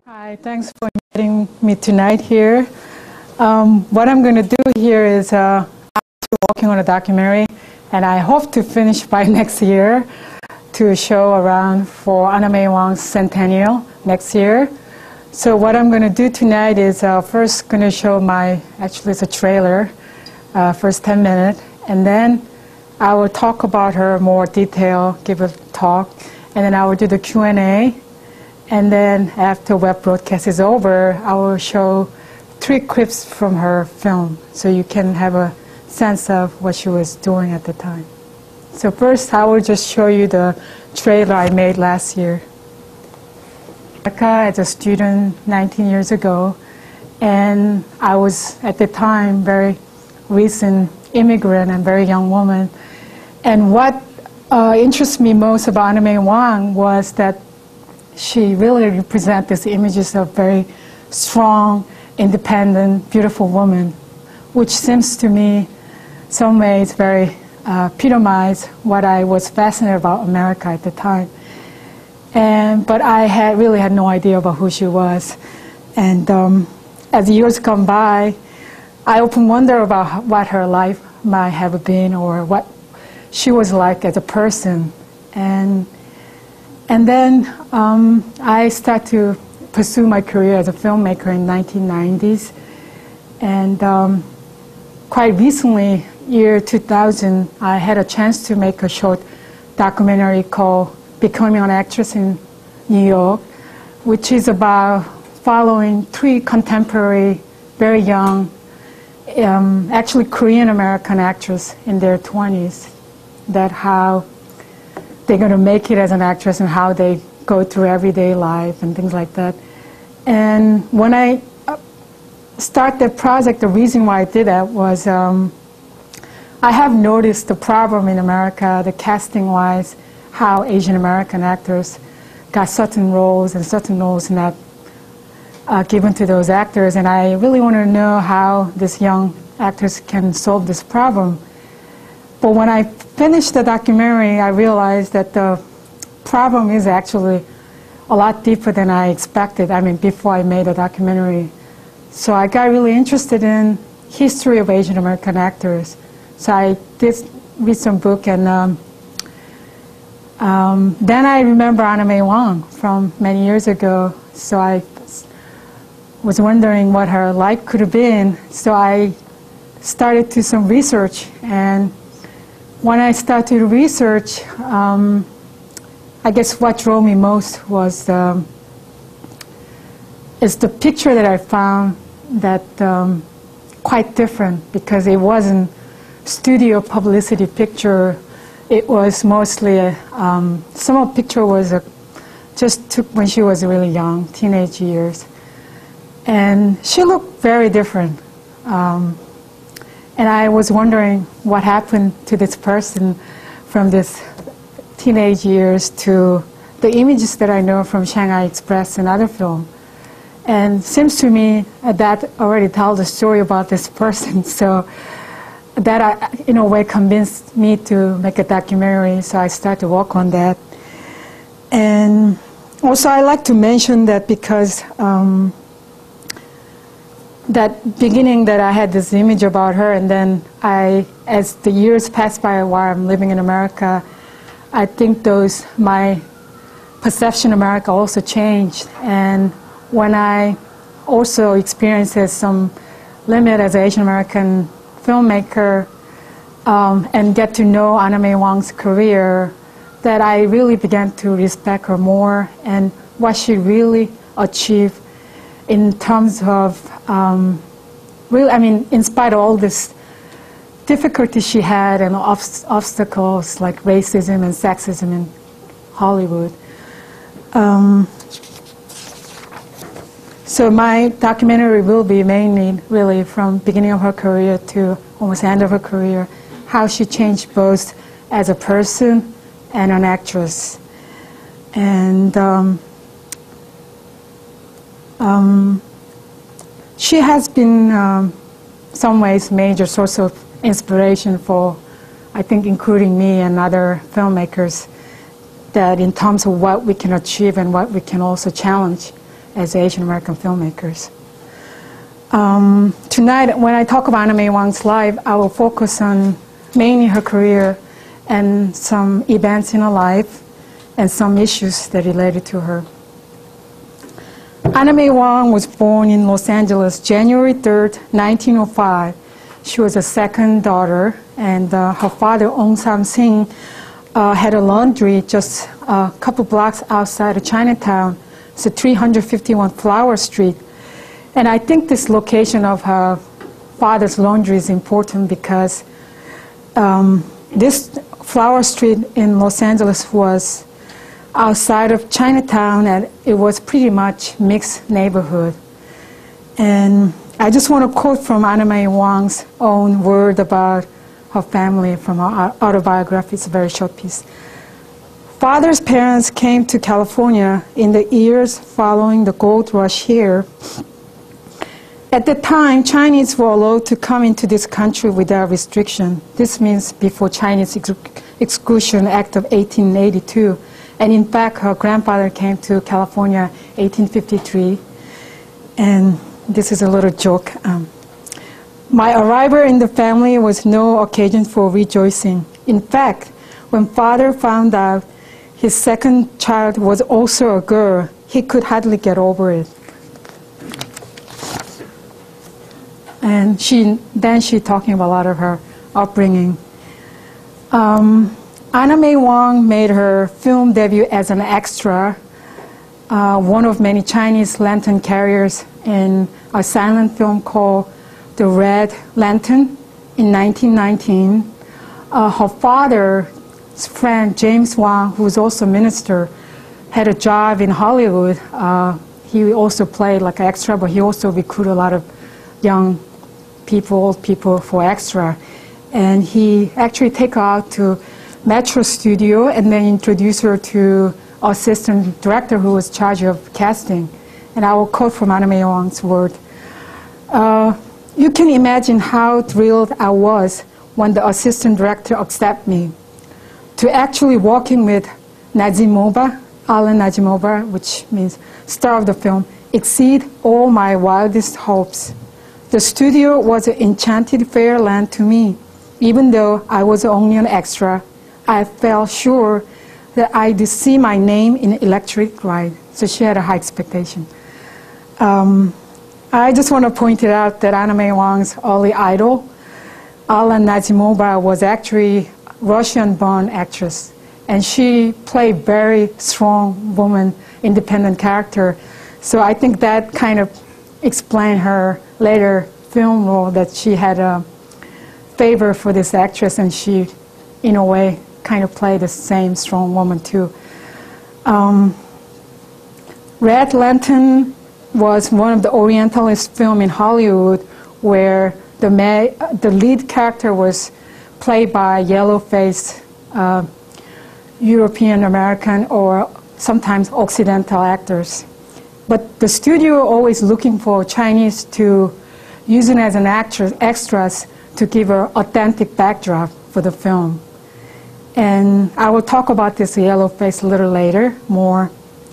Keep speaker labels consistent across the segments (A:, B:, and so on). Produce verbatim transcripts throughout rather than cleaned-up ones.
A: Hi, thanks for inviting me tonight here. Um, what I'm going to do here is uh, I'm working on a documentary, and I hope to finish by next year to show around for Anna May Wong's centennial next year. So what I'm going to do tonight is uh, first going to show my, actually it's a trailer, uh, first ten minutes, and then I will talk about her more detail, give a talk, and then I will do the Q and A. And then after web broadcast is over, I will show three clips from her film so you can have a sense of what she was doing at the time. So first, I will just show you the trailer I made last year. As a student nineteen years ago, and I was at the time very recent immigrant and very young woman. And what uh, interests me most about Anna May Wong was that she really represents these images of very strong, independent, beautiful woman, which seems to me, some ways, very uh, epitomize what I was fascinated about America at the time. And but I had really had no idea about who she was. And um, as years come by, I often wonder about what her life might have been or what she was like as a person. And And then um, I started to pursue my career as a filmmaker in nineteen nineties. And um, quite recently, year two thousand, I had a chance to make a short documentary called Becoming an Actress in New York, which is about following three contemporary, very young, um, actually Korean-American actresses in their twenties, that how they're going to make it as an actress and how they go through everyday life and things like that. And when I started the project, the reason why I did that was um, I have noticed the problem in America, the casting-wise, how Asian American actors got certain roles and certain roles not uh, given to those actors. And I really want to know how these young actors can solve this problem. But when I finished the documentary, I realized that the problem is actually a lot deeper than I expected. I mean, before I made the documentary. So I got really interested in history of Asian American actors. So I did read some book, and um, um, then I remember Anna May Wong from many years ago. So I was wondering what her life could have been. So I started to do some research, and when I started to research, um, I guess what drove me most was um, is the picture that I found that um, quite different, because it wasn't studio publicity picture. It was mostly a, um, some of the picture was a, just took when she was really young, teenage years, and she looked very different. Um, And I was wondering what happened to this person from this teenage years to the images that I know from Shanghai Express and other films. And it seems to me that already tells a story about this person. So that, I, in a way, convinced me to make a documentary. So I started to work on that. And also I like to mention that because um, that beginning that I had this image about her, and then I, as the years passed by while I'm living in America, I think those, my perception of America also changed. And when I also experienced some limit as an Asian American filmmaker um, and get to know Anna May Wong's career, that I really began to respect her more and what she really achieved in terms of, um, really, I mean, in spite of all this difficulty she had and obst obstacles like racism and sexism in Hollywood. Um, so my documentary will be mainly really from beginning of her career to almost end of her career, how she changed both as a person and an actress. And um, Um, she has been, um, some ways, major source of inspiration for, I think, including me and other filmmakers, that in terms of what we can achieve and what we can also challenge as Asian American filmmakers. Um, tonight, when I talk about Anna May Wong's life, I will focus on mainly her career and some events in her life and some issues that related to her. Anna May Wong was born in Los Angeles, January third, nineteen oh five. She was a second daughter, and uh, her father, Aung San Sing, uh, had a laundry just a couple blocks outside of Chinatown. It's at three fifty-one Flower Street. And I think this location of her father's laundry is important because um, this Flower Street in Los Angeles was outside of Chinatown, and it was pretty much mixed neighborhood. And I just want to quote from Anna May Wong's own word about her family from her autobiography. It's a very short piece. Father's parents came to California in the years following the gold rush here. At the time, Chinese were allowed to come into this country without restriction. This means before Chinese Ex Exclusion Act of eighteen eighty-two. And in fact, her grandfather came to California in eighteen fifty-three. And this is a little joke. Um, my arrival in the family was no occasion for rejoicing. In fact, when father found out his second child was also a girl, he could hardly get over it. And she, then she talking about a lot of her upbringing. Um, Anna May Wong made her film debut as an extra, uh, one of many Chinese lantern carriers in a silent film called The Red Lantern in nineteen nineteen. Uh, her father's friend, James Wong, who was also a minister, had a job in Hollywood. Uh, he also played like an extra, but he also recruited a lot of young people, old people for extra. And he actually took her out to Metro Studio and then introduced her to assistant director who was in charge of casting. And I will quote from Anna May Wong's word. Uh, you can imagine how thrilled I was when the assistant director accepted me. To actually working with Nazimova, Alan Nazimova, which means star of the film, exceed all my wildest hopes. The studio was an enchanted fairyland to me. Even though I was only an extra, I felt sure that I'd see my name in electric light. So she had a high expectation. Um, I just want to point it out that Anna May Wong's early idol, Alan Nazimova, was actually a Russian-born actress. And she played very strong woman, independent character. So I think that kind of explained her later film role, that she had a favor for this actress, and she, in a way, kind of played the same strong woman too. Um, Red Lantern was one of the Orientalist films in Hollywood where the, ma the lead character was played by yellow-faced uh, European American or sometimes Occidental actors. But the studio always looking for Chinese to use it as an actress, extras to give an authentic backdrop for the film. And I will talk about this yellow face a little later, more.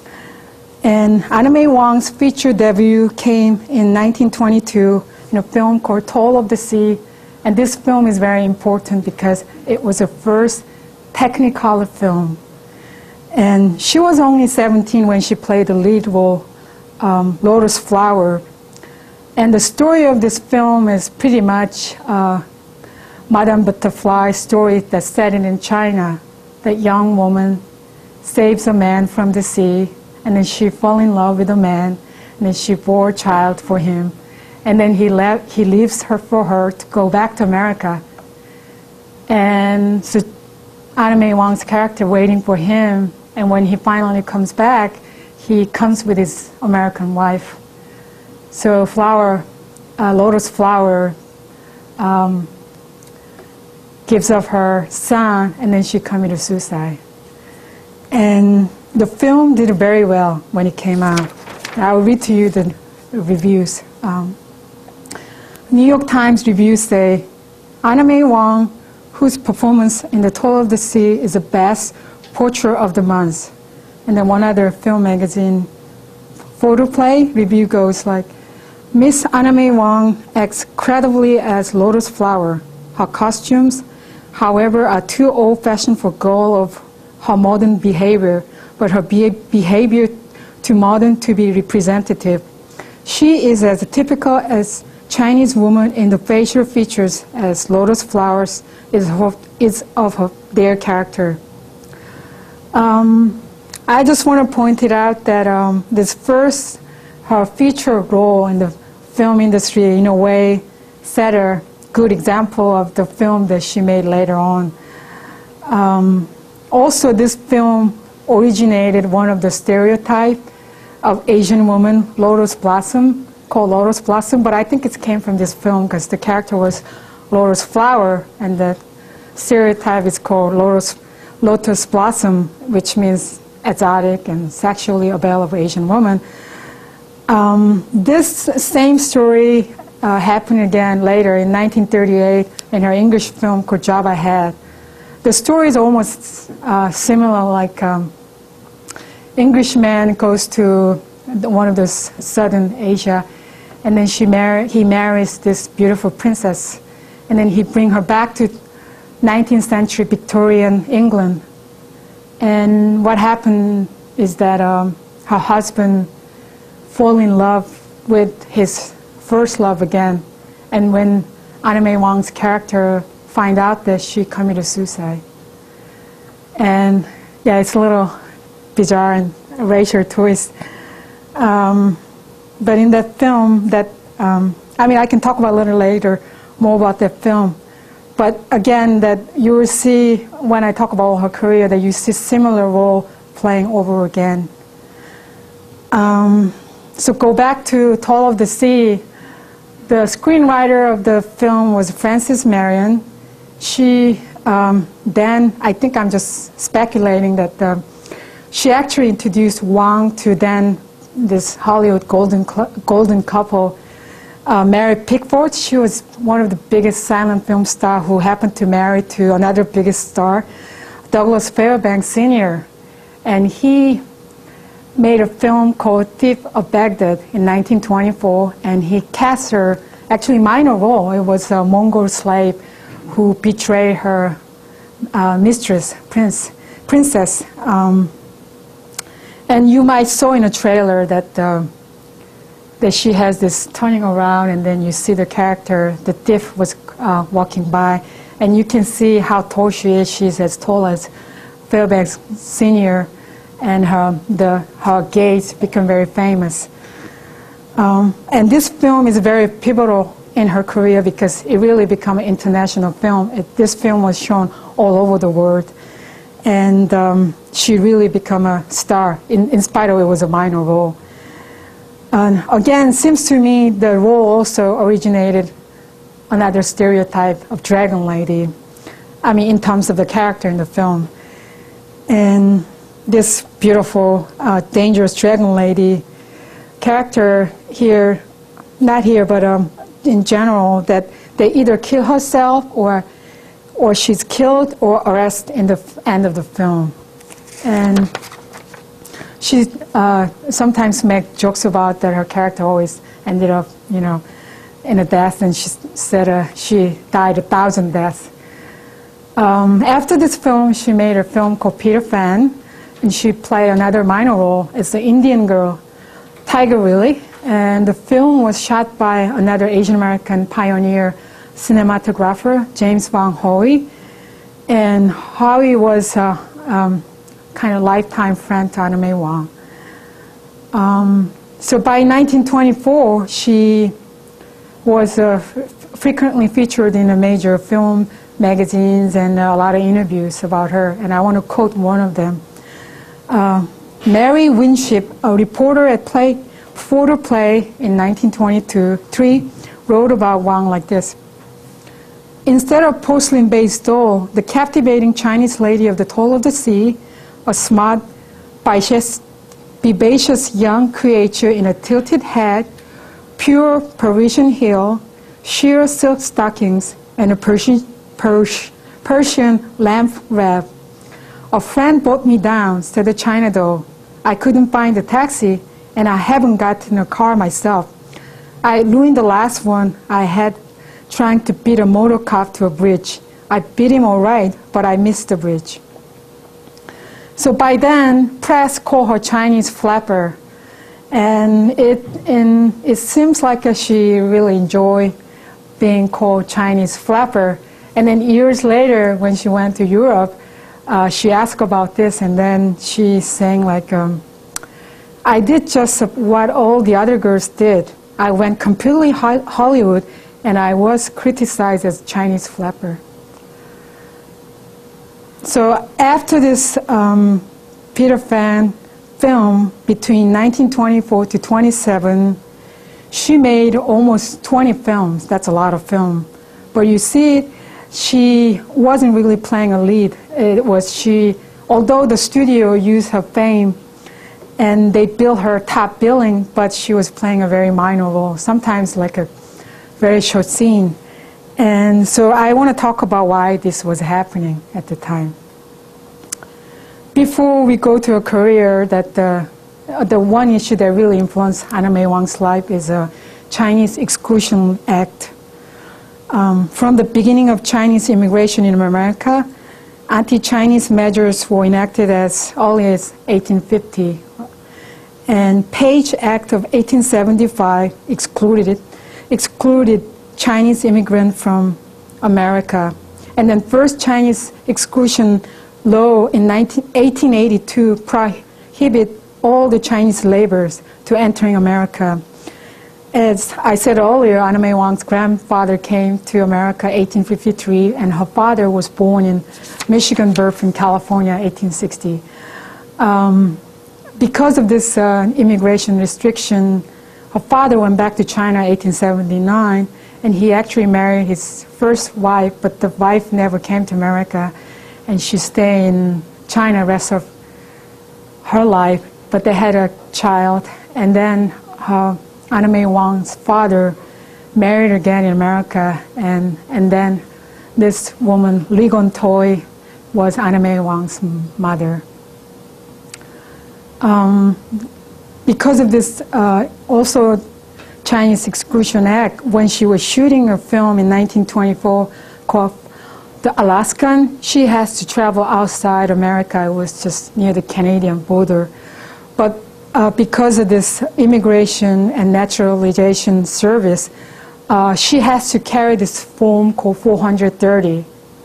A: And Anna May Wong's feature debut came in nineteen twenty-two in a film called Toll of the Sea. And this film is very important because it was her first Technicolor film. And she was only seventeen when she played the lead role, um, Lotus Flower. And the story of this film is pretty much uh, Madame Butterfly's story that's set in China. That young woman saves a man from the sea, and then she falls in love with a man, and then she bore a child for him. And then he, left, he leaves her for her to go back to America. And so Anna May Wong's character waiting for him, and when he finally comes back, he comes with his American wife. So flower, uh, Lotus Flower um, gives up her son, and then she committed suicide. And the film did very well when it came out. I will read to you the reviews. Um, New York Times reviews say, Anna May Wong, whose performance in The Toll of the Sea is the best portrait of the month. And then one other film magazine photoplay review goes like, Miss Anna May Wong acts credibly as Lotus Flower. Her costumes, however, are too old-fashioned for girl of her modern behavior, but her be behavior too modern to be representative. She is as typical as Chinese woman in the facial features as Lotus Flowers is of, is of her, their character. Um, I just want to point it out that um, this first, her feature role in the film industry, in a way, set a good example of the film that she made later on. Um, also, this film originated one of the stereotypes of Asian woman, Lotus Blossom, called Lotus Blossom, but I think it came from this film because the character was Lotus Flower, and the stereotype is called Lotus, Lotus Blossom, which means exotic and sexually available Asian woman. Um, this same story uh, happened again later in nineteen thirty-eight in her English film called Job I Had. The story is almost uh, similar, like um, Englishman goes to one of those southern Asia, and then she mar he marries this beautiful princess, and then he brings her back to nineteenth century Victorian England. And what happened is that um, her husband fall in love with his first love again, and when Anna May Wong's character find out that she committed suicide. And yeah, it's a little bizarre and a racial twist. Um, but in that film, that um, I mean, I can talk about a little later more about that film. But again, that you will see when I talk about her career, that you see similar role playing over again. Um, so go back to Tall of the Sea. The screenwriter of the film was Frances Marion. She um, then, I think I'm just speculating that uh, she actually introduced Wong to then this Hollywood golden golden couple, uh, Mary Pickford. She was one of the biggest silent film stars who happened to marry to another biggest star, Douglas Fairbanks Senior And he made a film called Thief of Baghdad in nineteen twenty-four, and he cast her, actually minor role. It was a Mongol slave who betrayed her uh, mistress, prince, princess. Um, and you might saw in a trailer that uh, that she has this turning around, and then you see the character, the thief was uh, walking by, and you can see how tall she is. She's as tall as Fairbanks Senior, and her, the, her gaze became very famous. Um, and this film is very pivotal in her career because it really became an international film. It, this film was shown all over the world. And um, she really became a star, in, in spite of it was a minor role. And again, seems to me the role also originated another stereotype of Dragon Lady, I mean, in terms of the character in the film. And this beautiful, uh, dangerous Dragon Lady character here, not here, but um, in general, that they either kill herself or or she's killed or arrested in the end of the film. And she uh, sometimes makes jokes about that her character always ended up, you know, in a death, and she said uh, she died a thousand deaths. Um, after this film, she made a film called Peter Pan, and she played another minor role as the Indian girl, Tiger Lily. And the film was shot by another Asian American pioneer cinematographer, James Van Hoey. And Hoey was a um, kind of lifetime friend to Anna May Wong. Um, so by nineteen twenty-four, she was uh, frequently featured in a major film magazines and a lot of interviews about her. And I want to quote one of them. Uh, Mary Winship, a reporter at Play, Photo Play in nineteen twenty-two, three, wrote about Wong like this. Instead of porcelain-based doll, the captivating Chinese lady of the Tall of the Sea, a smart, vivacious, vivacious young creature in a tilted hat, pure Parisian heel, sheer silk stockings, and a Persian, Pers Persian lamp wrap. A friend brought me down, said the China doll. I couldn't find a taxi, and I haven't gotten a car myself. I, during the last one, I had trying to beat a motor cop to a bridge. I beat him all right, but I missed the bridge. So by then, press called her Chinese flapper. And it, and it seems like she really enjoyed being called Chinese flapper. And then years later, when she went to Europe, uh, she asked about this, and then she sang like, um, I did just what all the other girls did. I went completely Hollywood, and I was criticized as Chinese flapper. So after this um, Peter Pan film, between nineteen twenty-four to twenty-seven, she made almost twenty films. That's a lot of film. But you see, she wasn't really playing a lead. It was she, although the studio used her fame and they billed her top billing, but she was playing a very minor role, sometimes like a very short scene. And so I want to talk about why this was happening at the time. Before we go to a career, that the, the one issue that really influenced Anna May Wong's life is a Chinese Exclusion Act. Um, from the beginning of Chinese immigration in America, anti-Chinese measures were enacted as early as eighteen fifty. And Page Act of eighteen seventy-five excluded, excluded Chinese immigrants from America. And then first Chinese exclusion law in eighteen eighty-two prohibited all the Chinese laborers to entering America. As I said earlier, Anna May Wong's grandfather came to America in eighteen fifty-three, and her father was born in Michigan, birth in California, eighteen sixty. Um, because of this uh, immigration restriction, her father went back to China in eighteen seventy-nine, and he actually married his first wife, but the wife never came to America, and she stayed in China the rest of her life. But they had a child, and then her, Anna May Wong's father married again in America, and, and then this woman, Lee Gon-toy, was Anna May Wong's mother. Um, because of this, uh, also Chinese Exclusion Act, when she was shooting a film in nineteen twenty-four called The Alaskan, she has to travel outside America. It was just near the Canadian border. But uh, because of this immigration and naturalization service, uh, she has to carry this form called four hundred thirty.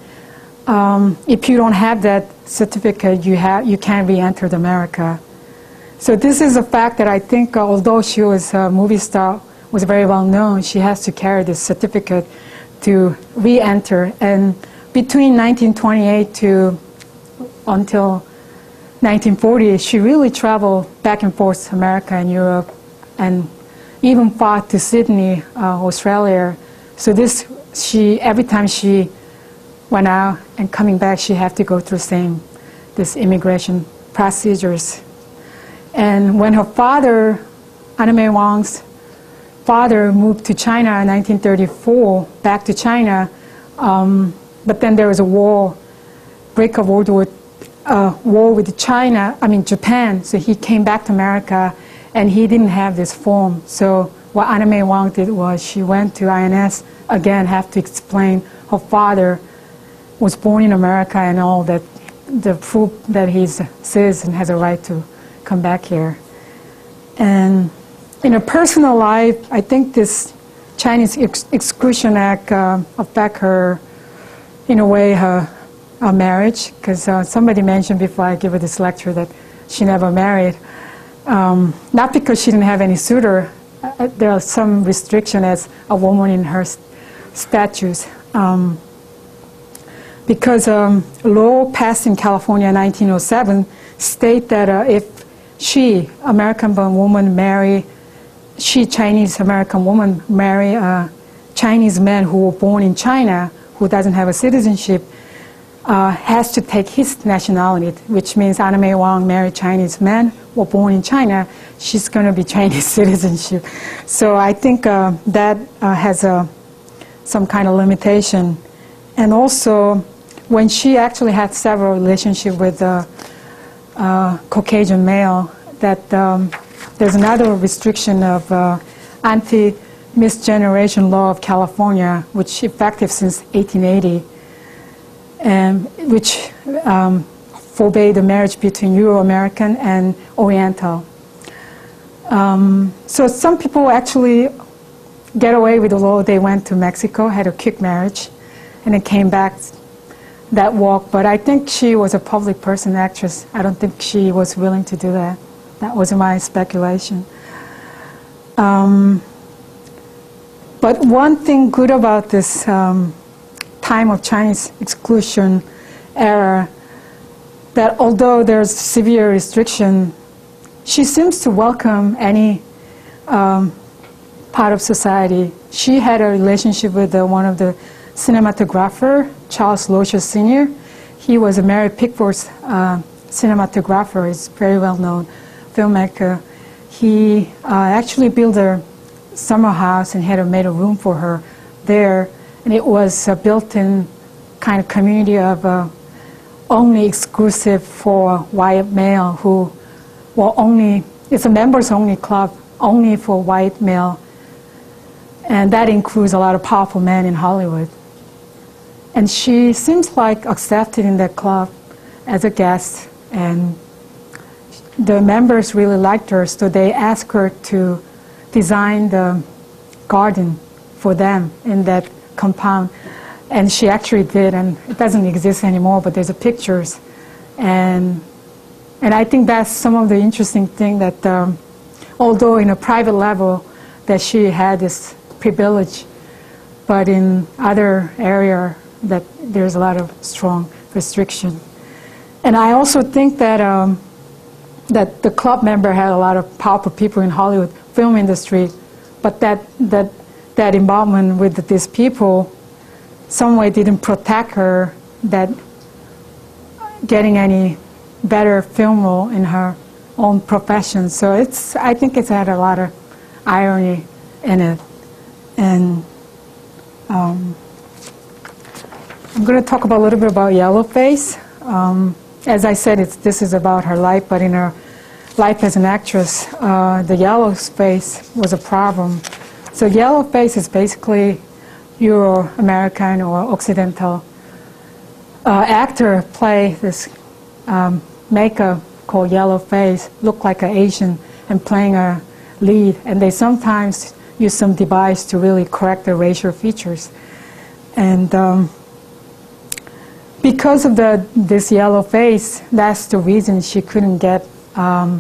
A: Um, if you don't have that certificate, you, have, you can't re-enter America. So this is a fact that I think, uh, although she was a movie star, was very well known, she has to carry this certificate to re-enter. And between nineteen twenty-eight to until nineteen forty, she really traveled back and forth to America and Europe, and even fought to Sydney, uh, Australia. So this, she, every time she went out and coming back, she had to go through same, this immigration procedures. And when her father, Anna May Wong's father, moved to China in nineteen thirty-four, back to China, um, but then there was a war, break of World War, uh, war with China, I mean Japan, so he came back to America, and he didn't have this form. So what Anna May Wong did was she went to I N S, again, have to explain her father was born in America and all that, the proof that he's a citizen, has a right to come back here. And in a personal life, I think this Chinese Ex Exclusion Act uh, affect her, in a way, her, her marriage, because uh, somebody mentioned before I give her this lecture that she never married. Um, not because she didn't have any suitor. Uh, there are some restriction as a woman in her statutes. Um, because um, law passed in California in nineteen oh seven state that uh, if she, American-born woman, marry, she, Chinese-American woman, marry a Chinese man who were born in China, who doesn't have a citizenship, uh, has to take his nationality, which means Anna May Wong married Chinese man, were born in China, she's going to be Chinese citizenship. So I think uh, that uh, has a, some kind of limitation. And also, when she actually had several relationships with uh, uh, Caucasian male, that um, there's another restriction of uh, anti-misgeneration law of California, which effective since eighteen eighty, and which um, forbade the marriage between Euro-American and Oriental. Um, so some people actually get away with the law. They went to Mexico, had a quick marriage, and then came back that walk. But I think she was a public person, actress. I don't think she was willing to do that. That was my speculation. Um, but one thing good about this um, time of Chinese exclusion era, that although there's severe restriction, she seems to welcome any um, part of society. She had a relationship with uh, one of the cinematographer, Charles Locher Senior He was a Mary Pickford's uh, cinematographer. He's very well known filmmaker. He uh, actually built a summer house and had a, made a room for her there, and it was a built-in kind of community of uh, only exclusive for white male who were only, it's a members-only club, only for white male, and that includes a lot of powerful men in Hollywood. And she seems like accepted in that club as a guest, and the members really liked her, so they asked her to design the garden for them in that compound. And she actually did, and it doesn't exist anymore, but there's a pictures. And, and I think that's some of the interesting thing that, um, although in a private level, that she had this privilege, but in other area that there's a lot of strong restriction. And I also think that um, that the club member had a lot of powerful people in Hollywood film industry, but that that that involvement with these people some way didn't protect her that getting any better film role in her own profession. So it's, I think it's had a lot of irony in it. And um, I'm going to talk about a little bit about Yellowface. Um, as I said, it's, this is about her life, but in her life as an actress, uh, the Yellowface was a problem. So Yellowface is basically Euro-American or Occidental uh, actor play this um, makeup called Yellowface, look like an Asian and playing a lead, and they sometimes use some device to really correct the racial features. And um, because of the this yellow face, that's the reason she couldn't get um,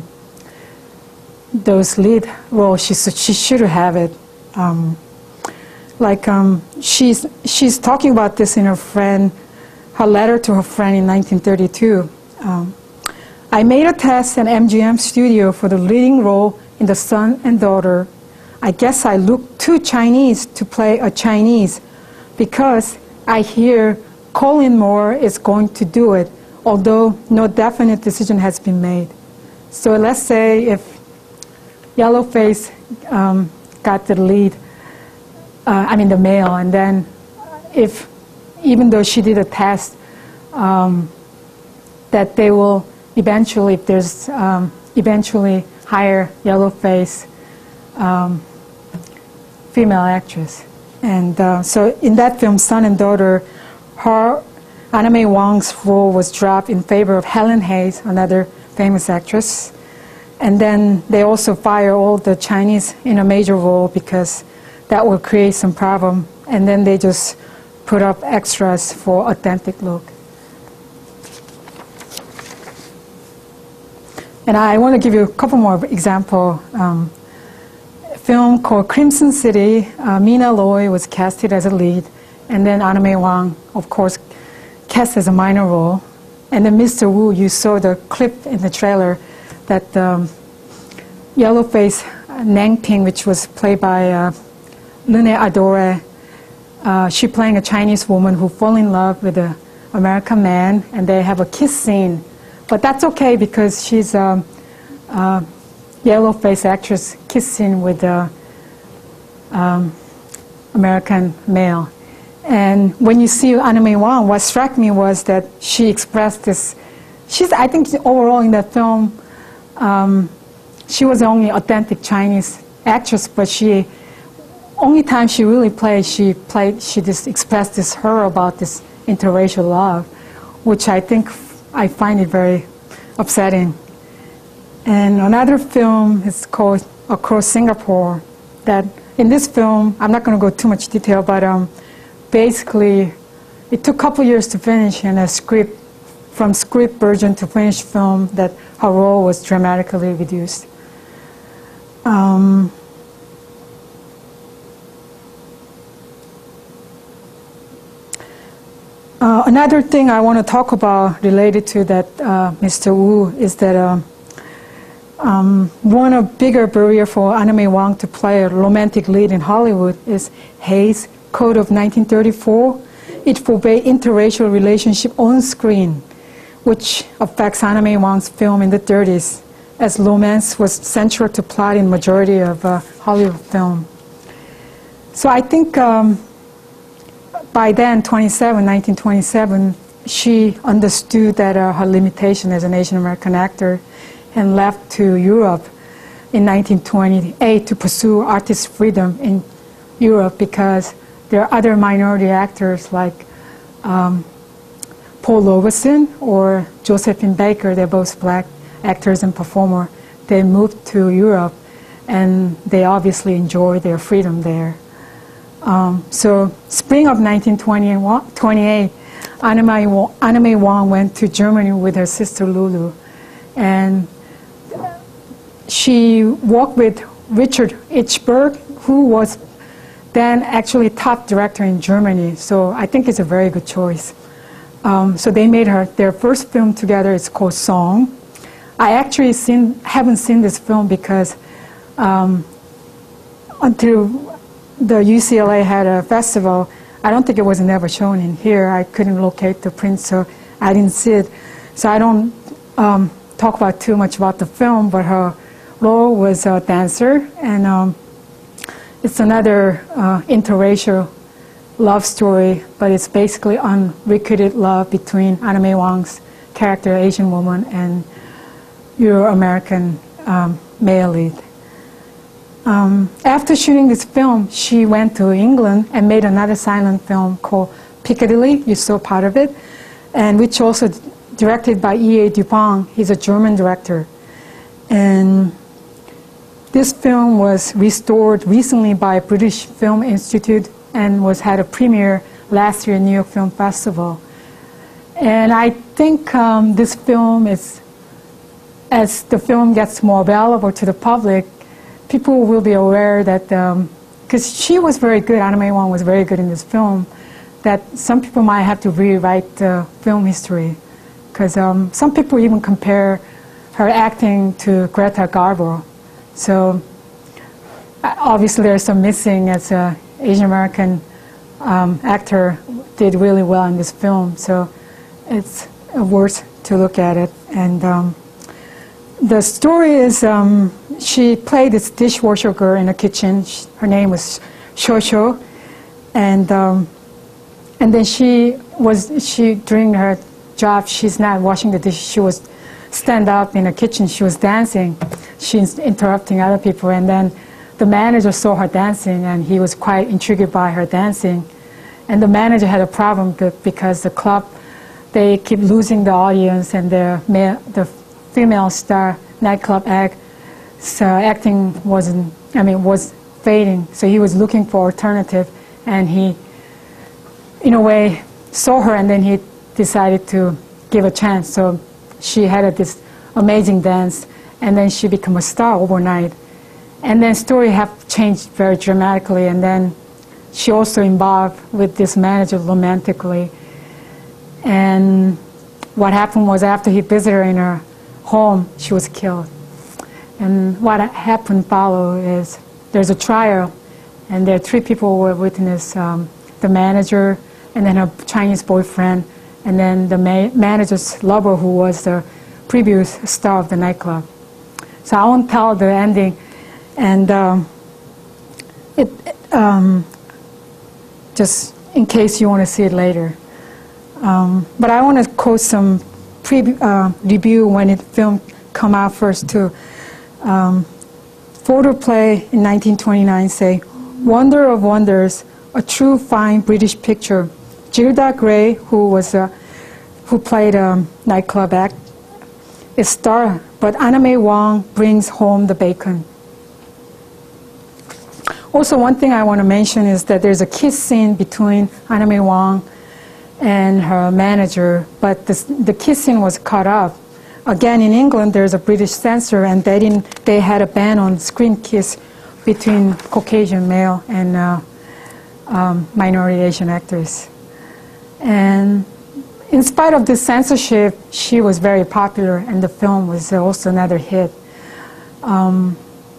A: those lead roles. She she should have it. Um, like um, she's she's talking about this in her friend, her letter to her friend in nineteen thirty-two. Um, I made a test at M G M Studio for the leading role in The Son and Daughter. I guess I look too Chinese to play a Chinese because I hear Colin Moore is going to do it, although no definite decision has been made. So let's say if Yellowface um, got the lead, uh, I mean the male, and then if, even though she did a test, um, that they will eventually, if there's um, eventually hire Yellowface um, female actress. And uh, so in that film, Son and Daughter, her, Anna May Wong's role was dropped in favor of Helen Hayes, another famous actress. And then they also fire all the Chinese in a major role because that will create some problem. And then they just put up extras for authentic look. And I want to give you a couple more examples. Um, a film called Crimson City, uh, Mina Loy was casted as a lead, and then Anna May Wong, of course, cast as a minor role. And then Mister Wu, you saw the clip in the trailer that um, Yellowface uh, Nang Ping, which was played by uh, Lune Adore, uh, she playing a Chinese woman who fall in love with an American man, and they have a kiss scene. But that's okay because she's a, a yellow-faced actress kissing with an um, American male. And when you see Anna May Wong, what struck me was that she expressed this. She's, I think, overall in that film, um, she was the only authentic Chinese actress, but she, only time she really played, she played, she just expressed this her about this interracial love, which I think, I find it very upsetting. And another film is called Across Singapore, that in this film, I'm not going to go too much detail, but um, basically, it took a couple years to finish, and a script, from script version to finished film, that her role was dramatically reduced. Um, uh, another thing I want to talk about related to that, uh, Mister Wu, is that uh, um, one of bigger barrier for Anna May Wong to play a romantic lead in Hollywood is Hays Code of nineteen thirty-four. It forbade interracial relationship on screen, which affects Anna May Wong's film in the thirties, as romance was central to plot in majority of uh, Hollywood film. So I think um, by then, nineteen twenty-seven, she understood that uh, her limitation as an Asian American actor, and left to Europe in nineteen twenty-eight to pursue artist freedom in Europe, because there are other minority actors like um, Paul Robeson or Josephine Baker. They're both black actors and performers. They moved to Europe, and they obviously enjoy their freedom there. Um, so spring of nineteen twenty-eight, Anna May, Wong, Anna May Wong went to Germany with her sister Lulu, and she worked with Richard Ichberg, who was then actually top director in Germany. So I think it's a very good choice. Um, so they made her their first film together. It's called Song. I actually seen, haven't seen this film because um, until the U C L A had a festival, I don't think it was never shown in here. I couldn't locate the print, so I didn't see it. So I don't um, talk about too much about the film, but her role was a dancer, and um, it's another uh, interracial love story, but it's basically unrequited love between Anna May Wong's character, Asian woman, and Euro-American um, male lead. Um, after shooting this film, she went to England and made another silent film called Piccadilly. You saw part of it, and which also directed by E A Dupont. He's a German director. And this film was restored recently by British Film Institute and was had a premiere last year in New York Film Festival. And I think um, this film is, as the film gets more available to the public, people will be aware that, because um, she was very good, Anna May Wong was very good in this film, that some people might have to rewrite the film history. Because um, some people even compare her acting to Greta Garbo. So obviously there's some missing, as an Asian American um, actor did really well in this film. So it's worth to look at it. And um, the story is, um, she played this dishwasher girl in a kitchen. She, her name was Shosho, and um, and then she was she during her job, she's not washing the dishes. She was stand up in a kitchen. She was dancing. She's interrupting other people, and then the manager saw her dancing, and he was quite intrigued by her dancing. And the manager had a problem because the club, they keep losing the audience, and the male, the female star nightclub act, so acting wasn't, I mean, was fading. So he was looking for alternative, and he, in a way, saw her, and then he decided to give a chance. So she had a, this amazing dance, and then she became a star overnight. And then story have changed very dramatically, and then she also involved with this manager romantically. And what happened was, after he visited her in her home, she was killed. And what happened follow is there's a trial, and there are three people who were witness, um, the manager, and then her Chinese boyfriend, and then the ma manager's lover, who was the previous star of the nightclub. So I won't tell the ending, and um, it, um, just in case you want to see it later. Um, but I want to quote some pre uh, review when it film come out first too. um, photoplay in nineteen twenty-nine say, "Wonder of wonders, a true fine British picture." Gilda Gray, who was a, who played a nightclub act, is star, but Anna May Wong brings home the bacon. Also, one thing I want to mention is that there's a kiss scene between Anna May Wong and her manager, but this, the kiss scene was cut off. Again, in England, there's a British censor, and they didn't. They had a ban on screen kiss between Caucasian male and uh, um, minority Asian actors. And in spite of the censorship, she was very popular, and the film was also another hit. Um,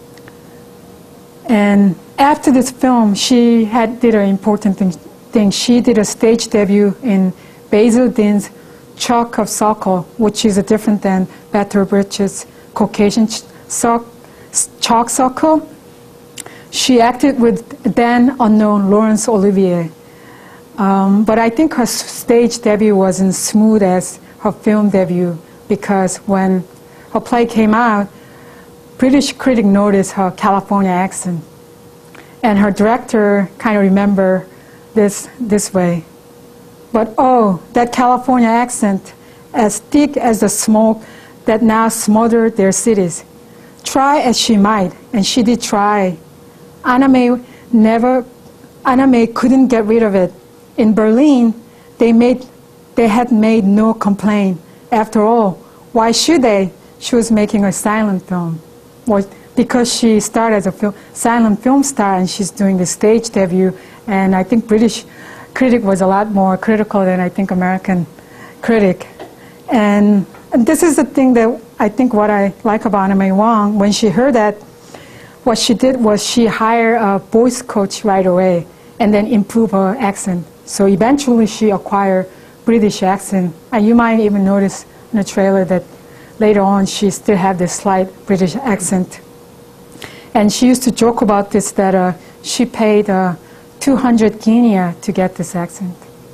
A: and after this film, she had did an important thing. thing. She did a stage debut in Basil Dean's Chalk of Circle, which is different than Bertolt Brecht's Caucasian Chalk Circle. She acted with then unknown Laurence Olivier. Um, but I think her stage debut wasn't smooth as her film debut, because when her play came out, British critics noticed her California accent. And her director kind of remembered this this way. But oh, that California accent, as thick as the smoke that now smothered their cities. Try as she might, and she did try. Anna May never, Anna May couldn't get rid of it. In Berlin, they made, they had made no complaint. After all, why should they? She was making a silent film. Well, because she started as a film, silent film star, and she's doing the stage debut. And I think British critic was a lot more critical than I think American critic. And, and this is the thing that I think what I like about Anna May Wong. When she heard that, what she did was she hired a voice coach right away and then improved her accent. So eventually she acquired British accent. And you might even notice in the trailer that later on she still had this slight British accent. And she used to joke about this, that uh, she paid uh, two hundred guinea to get this accent.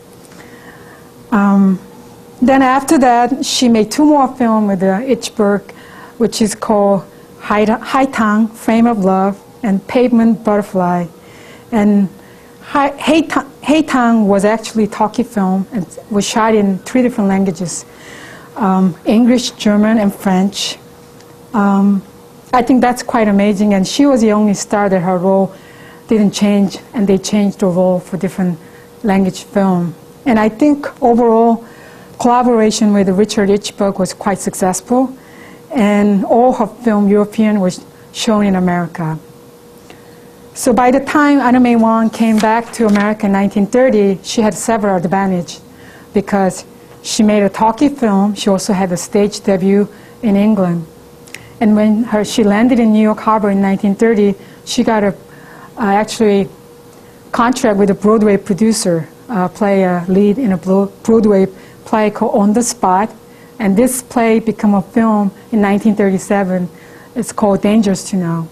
A: Um, then after that, she made two more films with uh, Ichberg, which is called High, High Tang, Frame of Love, and Pavement Butterfly. And Hey Tang was actually a talkie film and was shot in three different languages, um, English, German, and French. Um, I think that's quite amazing, and she was the only star that her role didn't change, and they changed the role for different language film. And I think overall, collaboration with Richard Ichberg was quite successful, and all her film, European, was shown in America. So by the time Anna May Wong came back to America in nineteen thirty, she had several advantages, because she made a talkie film. She also had a stage debut in England. And when her, she landed in New York Harbor in nineteen thirty, she got a uh, actually contract with a Broadway producer, uh, play a lead in a Broadway play called On the Spot. And this play became a film in nineteen thirty-seven. It's called Dangerous to Know.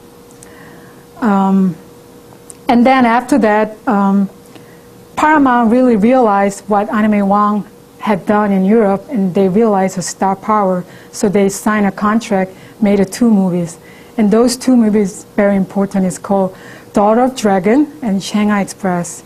A: Um, And then after that, um, Paramount really realized what Anna May Wong had done in Europe, and they realized her star power. So they signed a contract, made it two movies. And those two movies, very important, is called Daughter of Dragon and Shanghai Express.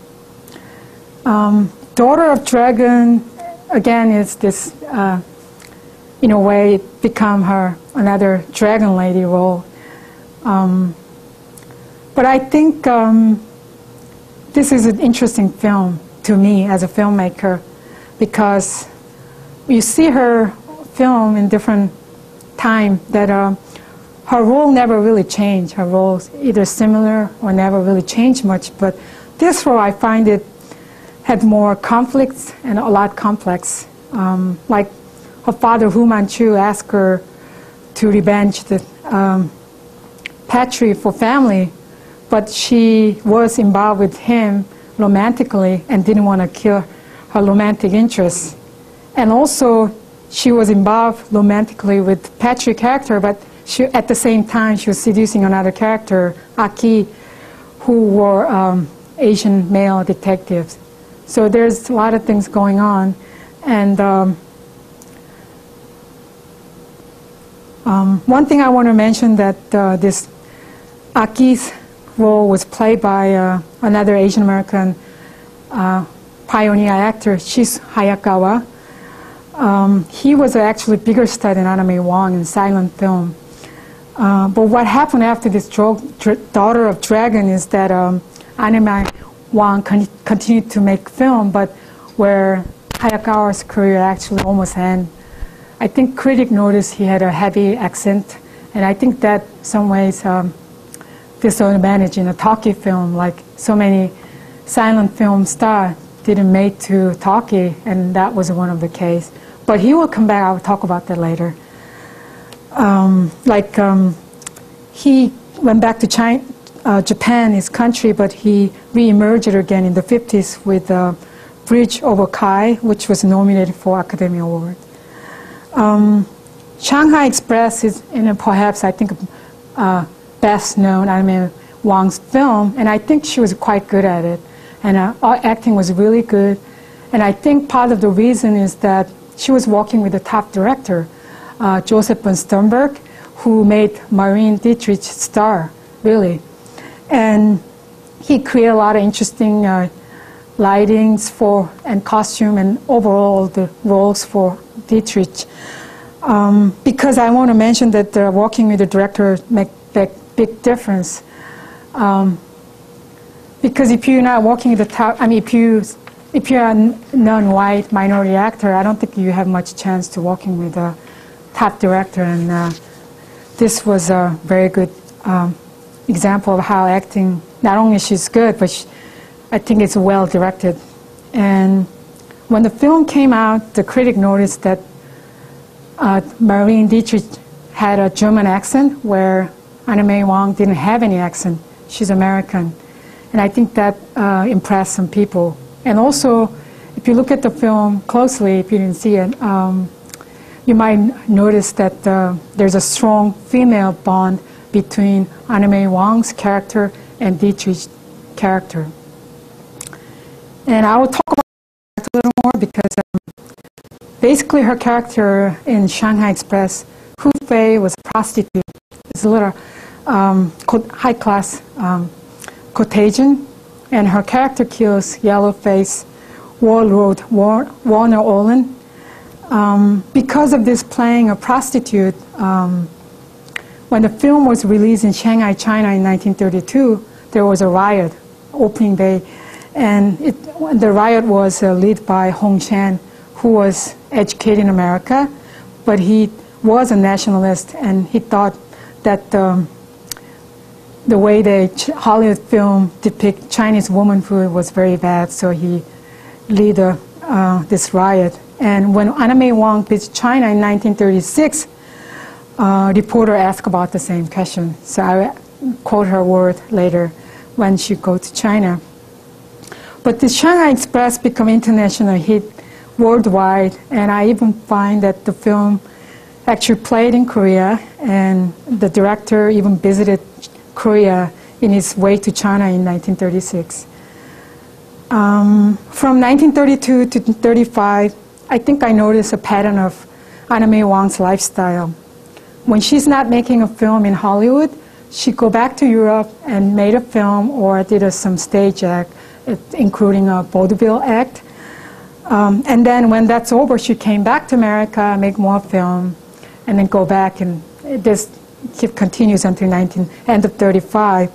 A: Um, Daughter of Dragon, again, is this, uh, in a way, become her another dragon lady role. Um, But I think um, this is an interesting film to me as a filmmaker, because you see her film in different time that uh, her role never really changed. Her role is either similar or never really changed much. But this role, I find it had more conflicts and a lot complex. Um, like her father, Fu Manchu, asked her to revenge the um, Petrie for family. But she was involved with him romantically and didn't want to kill her romantic interests. And also, she was involved romantically with Patrick's character, but she, at the same time, she was seducing another character, Aki, who were um, Asian male detectives. So there's a lot of things going on. And um, Um, one thing I want to mention that uh, this Aki's role was played by uh, another Asian American uh, pioneer actor, Shiz Hayakawa. Um, he was actually bigger star than Anna May Wong in silent film. Uh, but what happened after this dro dr Daughter of Dragon is that um, Anna May Wong con continued to make film, but where Hayakawa's career actually almost ended. I think critics noticed he had a heavy accent, and I think that some ways um, disadvantage in a talkie film, like so many silent film stars didn't make to talkie, and that was one of the case. But he will come back. I'll talk about that later. Um, like um, he went back to China, uh, Japan, his country, but he re-emerged again in the fifties with uh, Bridge Over Kai, which was nominated for Academy Award. Um, Shanghai Express is, in a, perhaps I think, uh, best known Anna May Wong's film, and I think she was quite good at it. And uh, our acting was really good. And I think part of the reason is that she was working with the top director, uh, Joseph von Sternberg, who made Marlene Dietrich star, really. And he created a lot of interesting uh, lightings for, and costume, and overall the roles for Dietrich. Um, because I want to mention that uh, working with the director makes a big difference. Um, Because if you're not working at the top, I mean, if you if you're a non-white minority actor, I don't think you have much chance to working with a top director. And uh, this was a very good um, example of how acting. Not only she's good, but she, I think it's well directed. And when the film came out, the critic noticed that uh, Marlene Dietrich had a German accent, where Anna May Wong didn't have any accent. She's American. And I think that uh, impressed some people. And also, if you look at the film closely, if you didn't see it, um, you might notice that uh, there's a strong female bond between Anna May Wong's character and Dietrich's character. And I will talk about that a little more because um, basically her character in Shanghai Express, Hu Fei, was a prostitute. It's a little um, high-class um, Caucasian, and her character kills yellow-faced warlord War Warner Olin. Um, because of this playing a prostitute, um, when the film was released in Shanghai, China in nineteen thirty-two, there was a riot, opening day, and it, the riot was uh, led by Hong Chan, who was educated in America, but he was a nationalist, and he thought that um, the way the Hollywood film depict Chinese womanhood was very bad, so he led uh, uh, this riot. And when Anna May Wong visited China in nineteen thirty-six, a reporter asked about the same question. So I quote her word later when she goes to China. But the Shanghai Express became international hit worldwide, and I even find that the film actually played in Korea, and the director even visited Korea in his way to China in nineteen thirty-six. Um, from nineteen thirty-two to thirty-five, I think I noticed a pattern of Anna May Wong's lifestyle. When she's not making a film in Hollywood, she'd go back to Europe and made a film or did a, some stage act, including a vaudeville act. Um, and then when that's over, she came back to America, make more film, and then go back, and this it continues until nineteen, end of thirty-five.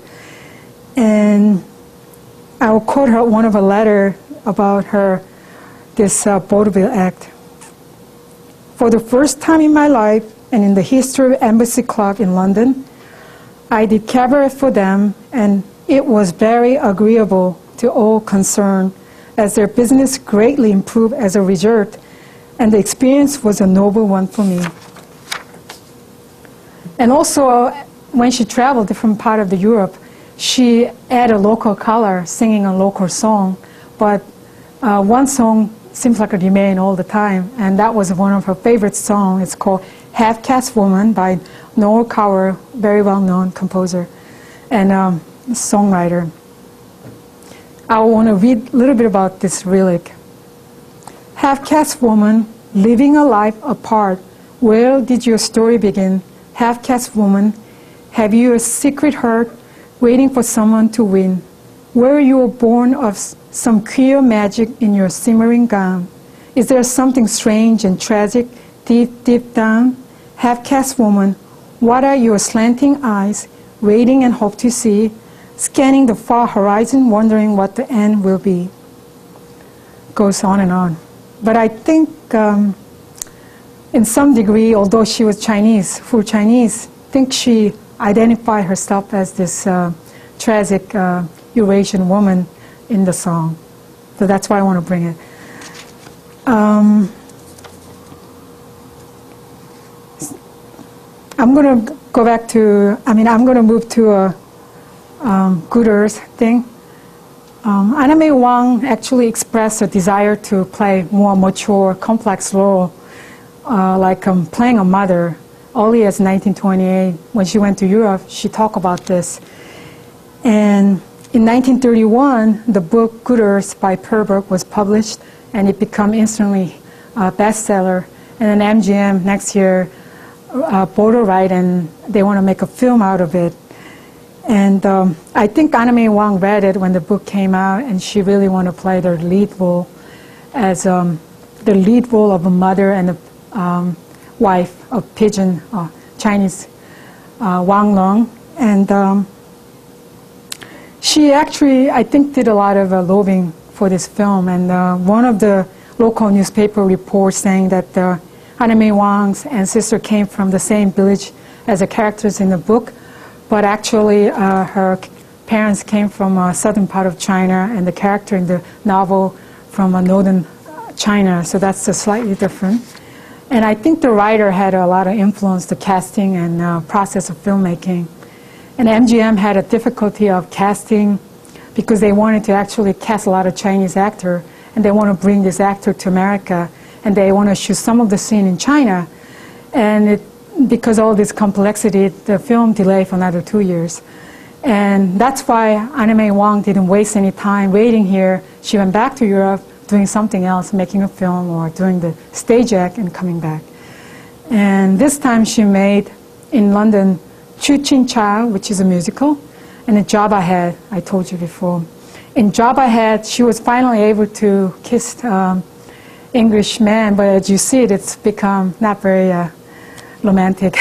A: And I will quote her one of her letter about her, this uh, vaudeville act. For the first time in my life and in the history of Embassy Club in London, I did cabaret for them, and it was very agreeable to all concerned, as their business greatly improved as a result, and the experience was a noble one for me. And also, when she traveled different part of the Europe, she added a local color, singing a local song. But uh, one song seems like it remained all the time, and that was one of her favorite songs. It's called Half-Caste Woman by Noel Coward, very well-known composer and um, songwriter. I want to read a little bit about this lyric. Half-caste woman, living a life apart, where did your story begin? half-caste woman, have you a secret heart waiting for someone to win? Were you born of some queer magic in your simmering gown? Is there something strange and tragic deep, deep down? Half-caste woman, what are your slanting eyes waiting and hope to see, scanning the far horizon, wondering what the end will be? Goes on and on. But I think um, in some degree, although she was Chinese, full Chinese, I think she identified herself as this uh, tragic uh, Eurasian woman in the song. So that's why I want to bring it. Um, I'm going to go back to, I mean, I'm going to move to a um, Good Earth thing. Um, Anna May Wong actually expressed a desire to play more mature, complex role, uh, like um, playing a mother. Early as nineteen twenty-eight, when she went to Europe, she talked about this. And in nineteen thirty-one, the book Good Earth by Perberg was published, and it became instantly a bestseller. And then M G M next year uh, bought a right, and they want to make a film out of it. And um, I think Anna May Wong read it when the book came out, and she really wanted to play the lead role as um, the lead role of a mother and a um, wife of Pigeon, uh, Chinese uh, Wang Long. And um, she actually, I think, did a lot of uh, lobbying for this film. And uh, one of the local newspaper reports saying that uh, Anna May Wong's ancestor came from the same village as the characters in the book, but actually uh, her parents came from a southern part of China, and the character in the novel from uh, northern China, so that's uh, slightly different. And I think the writer had a lot of influence, the casting and uh, process of filmmaking. And M G M had a difficulty of casting because they wanted to actually cast a lot of Chinese actors, and they want to bring this actor to America, and they want to shoot some of the scene in China. And it, because of all this complexity, the film delayed for another two years. And that's why Anna May Wong didn't waste any time waiting here. She went back to Europe, doing something else, making a film or doing the stage act and coming back. And this time she made, in London, Chu Chin Chow, which is a musical, and a Job Ahead, I told you before. In Job Ahead, she was finally able to kiss um, English man, but as you see it, it's become not very uh, romantic.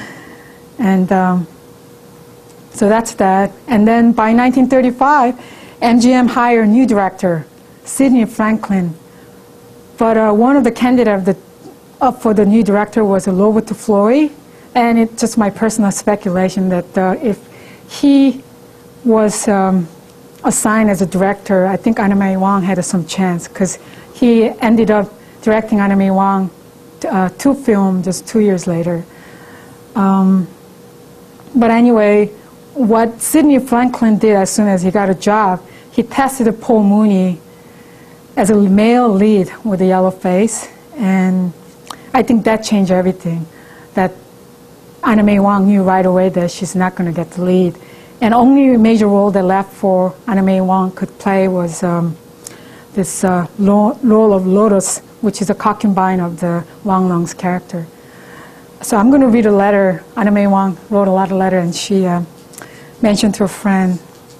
A: And um, so that's that. And then by nineteen thirty-five, M G M hired a new director, Sidney Franklin. But uh, one of the candidates the, up for the new director was Roberto Flori, and it's just my personal speculation that uh, if he was um, assigned as a director, I think Anna May Wong had uh, some chance, because he ended up directing Anna May Wong uh, two films just two years later. Um, but anyway, what Sidney Franklin did as soon as he got a job, he tested Paul Mooney as a male lead with a yellow face, and I think that changed everything. That Anna May Wong knew right away that she's not going to get the lead. And only major role that left for Anna May Wong could play was um, this uh, role of Lotus, which is a concubine of the Wang Long's character. So I'm going to read a letter. Anna May Wong wrote a lot of letters, and she uh, mentioned to a friend,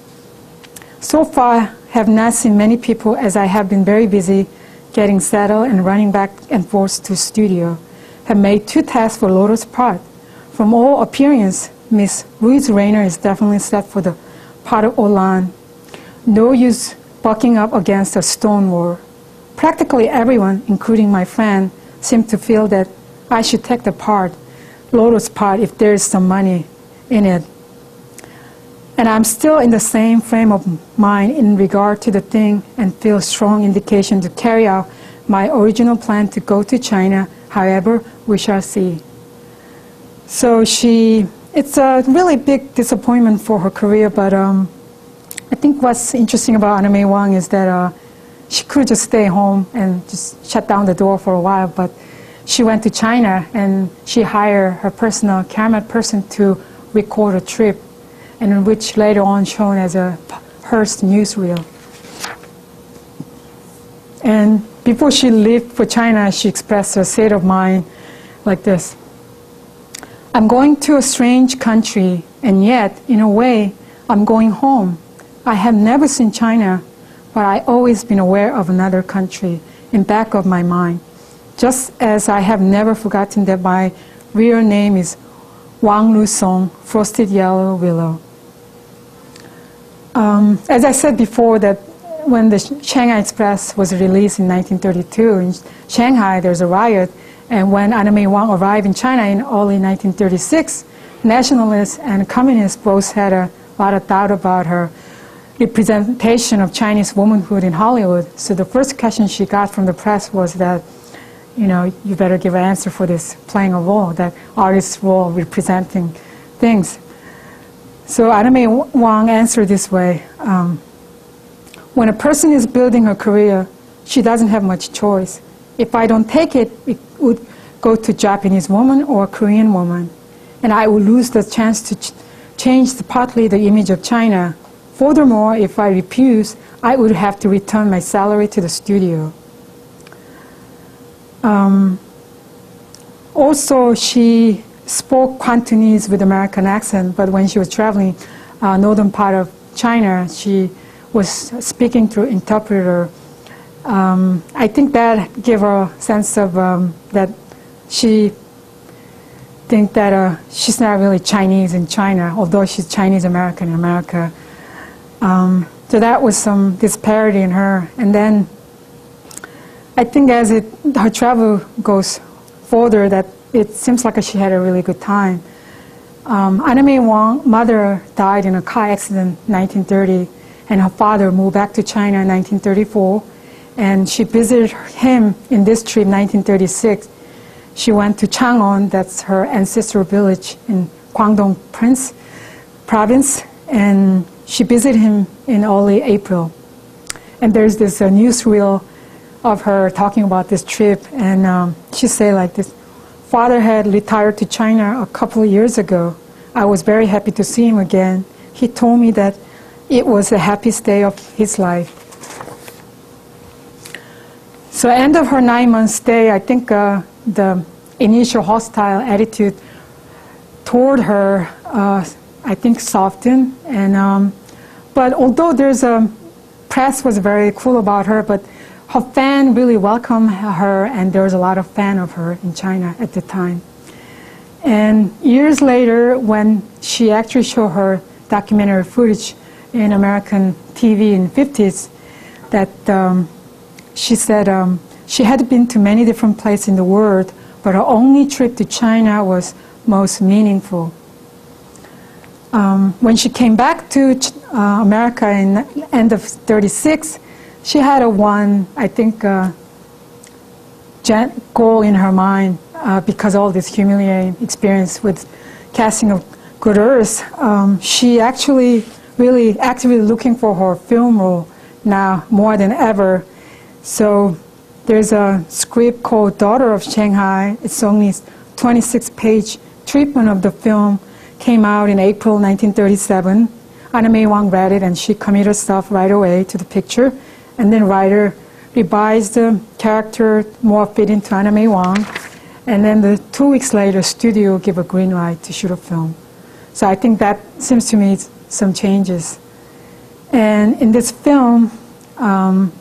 A: "So far, have not seen many people as I have been very busy getting settled and running back and forth to studio. Have made two tests for Lotus part. From all appearance, Miss Louise Rayner is definitely set for the part of Olan. No use bucking up against a stone wall. Practically everyone, including my friend, seemed to feel that I should take the part, Lotus part, if there is some money in it. And I'm still in the same frame of mind in regard to the thing and feel strong indication to carry out my original plan to go to China. However, we shall see." So she, it's a really big disappointment for her career, but um, I think what's interesting about Anna May Wong is that uh, she could just stay home and just shut down the door for a while, but she went to China and she hired her personal camera person to record a trip, and in which later on shown as a Hearst newsreel. And before she left for China, she expressed her state of mind like this: I'm going to a strange country, and yet, in a way, I'm going home. I have never seen China, but I've always been aware of another country in back of my mind. Just as I have never forgotten that my real name is Wang Lu Song, Frosted Yellow Willow. Um, as I said before, that when the Shanghai Express was released in nineteen thirty-two, in Shanghai there's a riot, and when Anna May Wong arrived in China in early nineteen thirty-six, nationalists and communists both had a lot of doubt about her representation of Chinese womanhood in Hollywood. So the first question she got from the press was that, you know, you better give an answer for this playing a role, that artist's role representing things. So Anna May Wong answered this way. Um, when a person is building her career, she doesn't have much choice. If I don't take it, it would go to Japanese woman or Korean woman, and I would lose the chance to ch change the, partly the image of China. Furthermore, if I refuse, I would have to return my salary to the studio. Um, also, she spoke Cantonese with American accent, but when she was traveling uh, northern part of China, she was speaking through interpreter. Um, I think that gave her a sense of um, that she think that uh, she's not really Chinese in China, although she's Chinese American in America. Um, so that was some disparity in her. And then I think as it, her travel goes further, that it seems like she had a really good time. Um, Anna May Wong's mother died in a car accident in nineteen thirty, and her father moved back to China in nineteen thirty-four, and she visited him in this trip in nineteen thirty-six. She went to Changwon, that's her ancestral village in Guangdong Prince, province, and she visited him in early April. And there's this uh, newsreel of her talking about this trip, and um, she said like this: "Father had retired to China a couple of years ago. I was very happy to see him again. He told me that it was the happiest day of his life." So end of her nine-month stay, I think uh, the initial hostile attitude toward her, uh, I think, softened. And um, but although there's a press was very cool about her, but her fan really welcomed her, and there was a lot of fan of her in China at the time. And years later, when she actually showed her documentary footage in American T V in the fifties, that um, she said um, she had been to many different places in the world, but her only trip to China was most meaningful. Um, when she came back to uh, America in the end of thirty-six, she had a one, I think, uh, goal in her mind uh, because of all this humiliating experience with casting of Good Earth. Um, she actually really actively looking for her film role now more than ever. So there's a script called Daughter of Shanghai. It's only twenty-six page treatment of the film, came out in April nineteen thirty-seven. Anna May Wong read it and she committed herself right away to the picture. And then writer revised the character more fitting to Anna May Wong. And then the two weeks later, studio gave a green light to shoot a film. So I think that seems to me some changes. And in this film, um,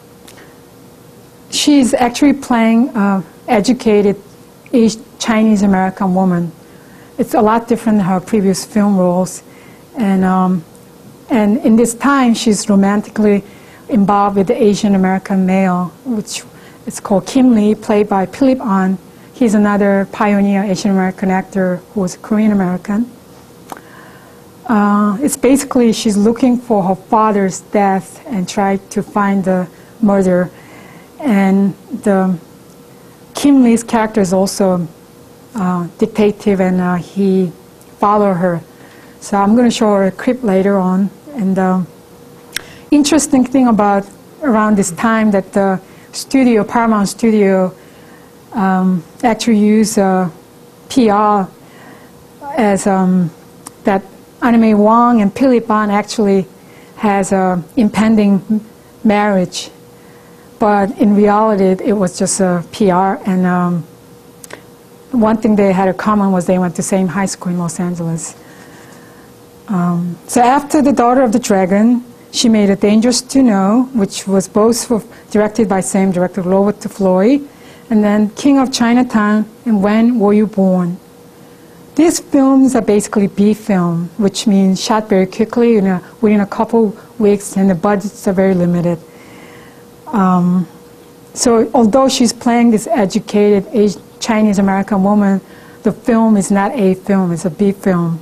A: she's actually playing an educated Chinese American woman. It's a lot different than her previous film roles. And, um, and in this time, she's romantically involved with the Asian American male, which is called Kim Lee, played by Philip An. He's another pioneer Asian American actor who was Korean American. Uh, it's basically she's looking for her father's death and try to find the murder. And the Kim Lee's character is also uh, detective, and uh, he followed her. So I'm going to show her a clip later on. And uh, interesting thing about around this time that the studio, Paramount Studio, um, actually used uh, P R as um, that Anna May Wong and Philip An actually has an impending marriage. But in reality, it was just a P R. And um, one thing they had in common was they went to the same high school in Los Angeles. Um, so after The Daughter of the Dragon, she made A Dangerous to Know, which was both directed by same director, Robert Floyd, and then King of Chinatown and When Were You Born? These films are basically B film, which means shot very quickly, you know, within a couple weeks, and the budgets are very limited. Um, so although she's playing this educated Asian, Chinese American woman, the film is not A film, it's a B film.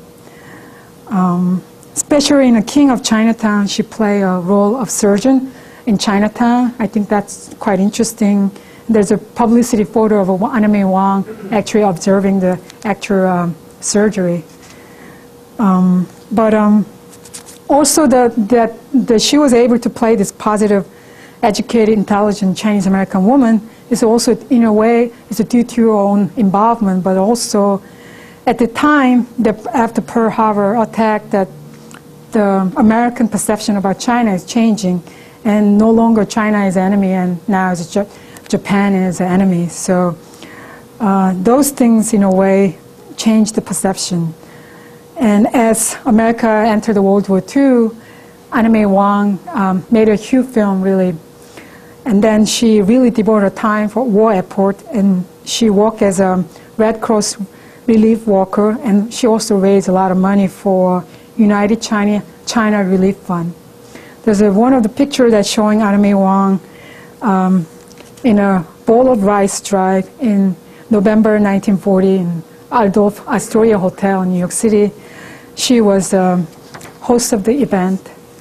A: Um, especially in The King of Chinatown, she played a role of surgeon in Chinatown. I think that's quite interesting. There's a publicity photo of Anna May Wong actually observing the actual um, surgery. Um, but um, also the, that the, she was able to play this positive, educated, intelligent Chinese American woman is also, in a way, is due to her own involvement, but also at the time, the, after Pearl Harbor attack, that the American perception about China is changing, and no longer China is the enemy, and now it's J Japan is the enemy. So uh, those things, in a way, changed the perception. And as America entered World War Two, Anna May Wong um, made a huge film, really. And then she really devoted her time for war effort, and she worked as a Red Cross relief worker, and she also raised a lot of money for United China, China Relief Fund. There's a, one of the pictures that's showing Anna May Wong um, in a bowl of rice drive in November nineteen forty in Adolph Astoria Hotel in New York City. She was the host of the event.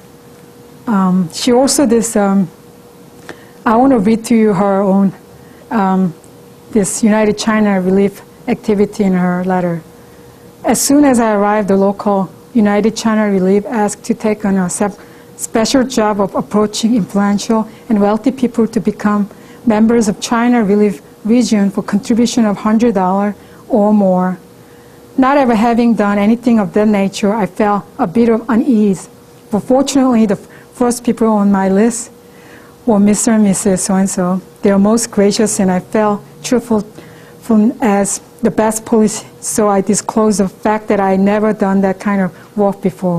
A: Um, she also this, um, I want to read to you her own, um, this United China Relief activity in her letter. As soon as I arrived, the local United China Relief asked to take on a special job of approaching influential and wealthy people to become members of China Relief Region for contribution of one hundred dollars or more. Not ever having done anything of that nature, I felt a bit of unease. But fortunately, the first people on my list were Mister and Missus So-and-so. They were most gracious, and I felt truthful from, as the best police, so I disclosed the fact that I had never done that kind of work before.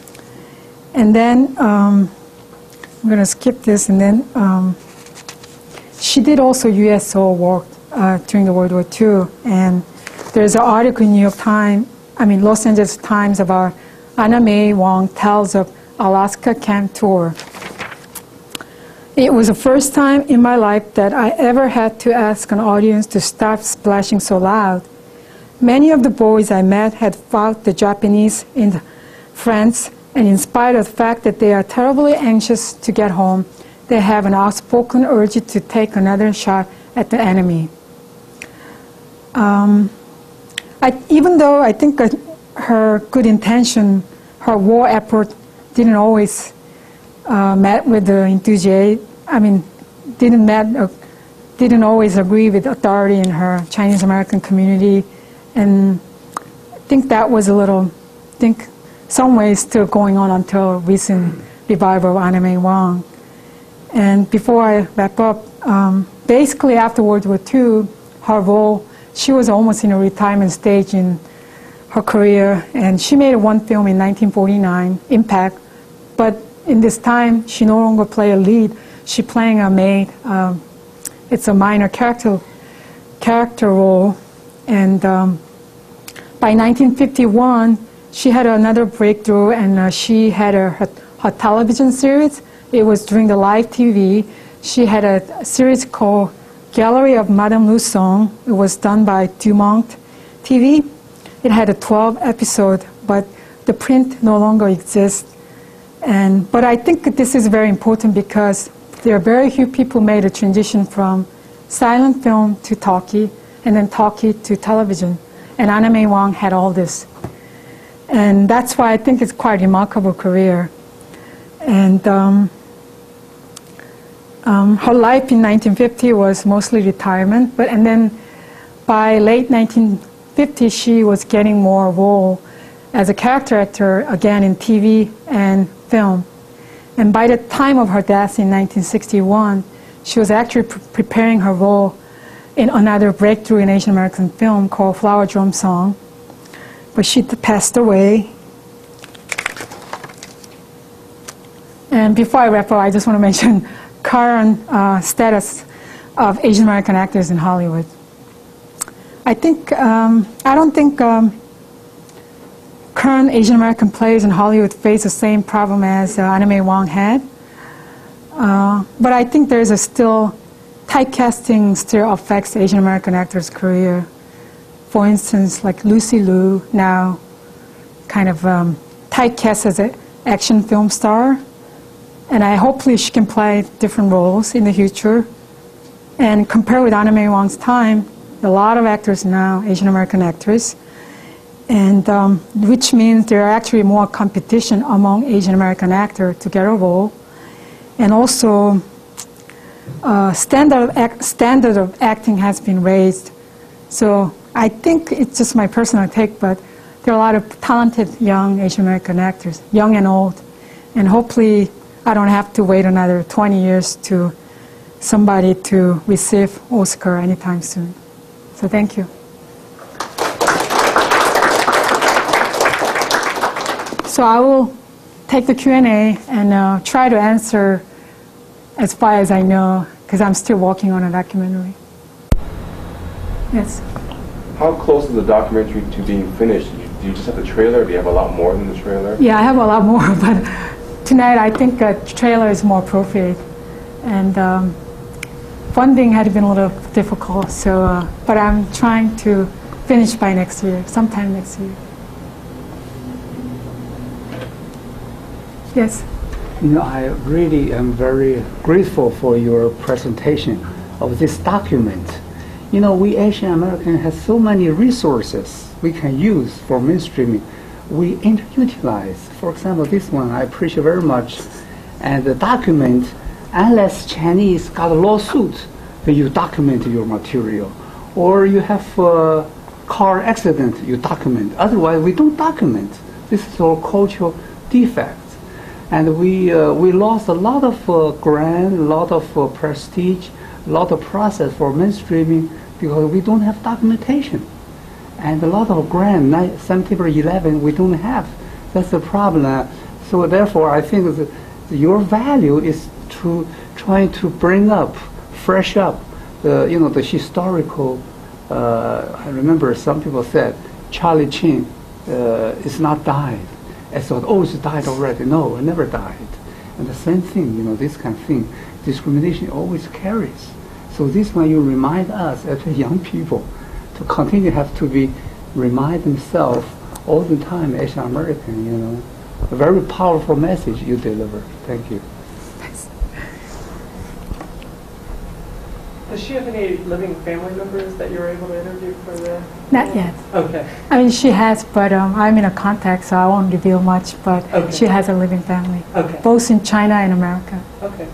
A: And then, um, I'm going to skip this, and then um, she did also U S O work uh, during the World War Two, and there's an article in New York Times, I mean Los Angeles Times, about Anna May Wong tells of Alaska camp tour. It was the first time in my life that I ever had to ask an audience to stop splashing so loud. Many of the boys I met had fought the Japanese in France, and in spite of the fact that they are terribly anxious to get home, they have an outspoken urge to take another shot at the enemy. Um, I, even though I think uh, her good intention, her war effort didn't always uh, met with the enthusiasm, I mean, didn't met, uh, didn't always agree with authority in her Chinese American community, and I think that was a little, I think, some ways still going on until recent revival of Anna May Wong. And before I wrap up, um, basically after World War Two, her role, she was almost in a retirement stage in her career, and she made one film in nineteen forty-nine, Impact, but in this time, she no longer played a lead. She playing a maid. Um, it's a minor character character role, and um, by nineteen fifty-one, she had another breakthrough, and uh, she had a, her, her television series. It was during the live T V. She had a series called Gallery of Madame Lusong. It was done by Dumont T V. It had a twelve episode, but the print no longer exists. And, but I think this is very important because there are very few people made a transition from silent film to talkie, and then talkie to television. And Anna May Wong had all this. And that's why I think it's quite a remarkable career. And um, um, her life in nineteen fifty was mostly retirement, but and then by late nineteen fifty, she was getting more role as a character actor again in T V and film. And by the time of her death in nineteen sixty-one, she was actually pre preparing her role in another breakthrough in Asian American film called Flower Drum Song. But she passed away. And before I wrap up, I just want to mention current uh, status of Asian American actors in Hollywood. I think, um, I don't think um, current Asian American players in Hollywood face the same problem as uh, Anna May Wong had. Uh, but I think there's a still, typecasting still affects Asian American actors' career. For instance, like Lucy Liu now kind of um, typecast as an action film star. And I hopefully she can play different roles in the future. And compared with Anna May Wong's time, a lot of actors now, Asian American actors, and um, which means there are actually more competition among Asian American actors to get a role. And also, uh, standard, of act, standard of acting has been raised. So I think it's just my personal take, but there are a lot of talented young Asian American actors, young and old. And hopefully I don't have to wait another twenty years to somebody to receive Oscar anytime soon. So thank you. So I will take the Q and A and uh, try to answer as far as I know, because I'm still working on a documentary. Yes?
B: How close is the documentary to being finished? Do you just have the trailer, or do you have a lot more than the trailer?
A: Yeah, I have a lot more, but tonight I think a trailer is more appropriate. And um, funding had been a little difficult, so, uh, but I'm trying to finish by next year, sometime next year. Yes?
C: You know, I really am very grateful for your presentation of this document. You know, we Asian Americans have so many resources we can use for mainstreaming. We underutilize. For example, this one I appreciate very much. And the document, unless Chinese got a lawsuit, then you document your material. Or you have a car accident, you document. Otherwise, we don't document. This is our cultural defect. And we, uh, we lost a lot of uh, grant, a lot of uh, prestige, a lot of process for mainstreaming because we don't have documentation. And a lot of grant, September eleventh, we don't have. That's the problem. Uh, so therefore, I think that your value is to try to bring up, fresh up, the, you know, the historical, uh, I remember some people said, Charlie Chin uh, is not died. I thought, oh, it's died already. No, it never died. And the same thing, you know, this kind of thing, discrimination always carries. So this one, you remind us as young people to continue have to be, remind themselves all the time, Asian American, you know. A very powerful message you deliver. Thank you.
D: Does she have any living family members that you were able to interview for the?
A: Not yet.
D: Okay.
A: I mean, she has, but um, I'm in a contact, so I won't reveal much, but
D: okay.
A: She has a living family.
D: Okay.
A: Both in China and America.
D: Okay.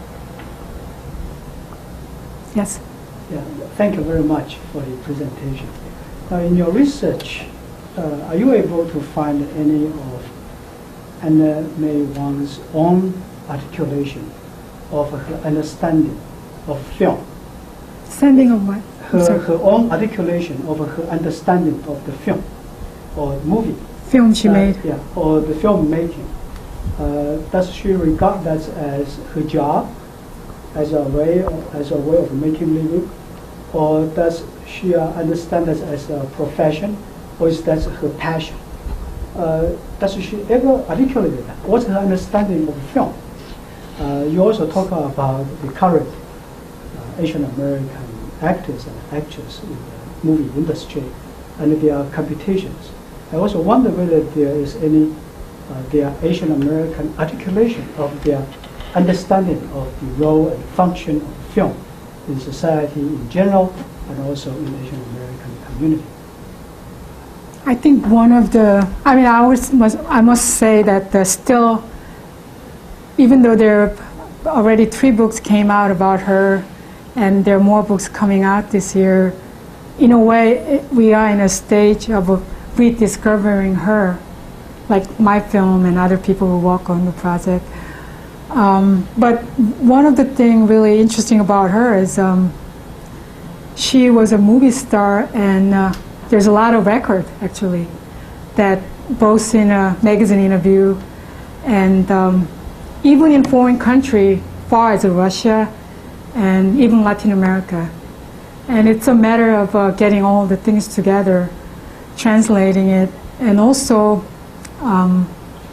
A: Yes?
E: Yeah, thank you very much for the presentation. Now, in your research, uh, are you able to find any of Anna May Wong's own articulation of her understanding of film?
A: Understanding of what?
E: Her, her own articulation of her understanding of the film or movie.
A: Film she
E: uh,
A: made.
E: Yeah, or the film making. Uh, does she regard that as her job, as a way of, as a way of making living, or does she uh, understand that as a profession, or is that her passion? Uh, does she ever articulate that? What's her understanding of film? Uh, you also talk about the current uh, Asian American actors and actresses in the movie industry and their competitions. I also wonder whether there is any uh, their Asian American articulation of their understanding of the role and function of film in society in general and also in the Asian American community.
A: I think one of the, I mean, I, always must, I must say that there's still, even though there are already three books came out about her, and there are more books coming out this year, in a way, it, we are in a stage of a rediscovering her, like my film and other people who work on the project. Um, but one of the things really interesting about her is um, she was a movie star, and uh, there's a lot of record, actually, that both in a magazine interview and um, even in foreign country, far as Russia and even Latin America. And it's a matter of uh, getting all the things together, translating it, and also um,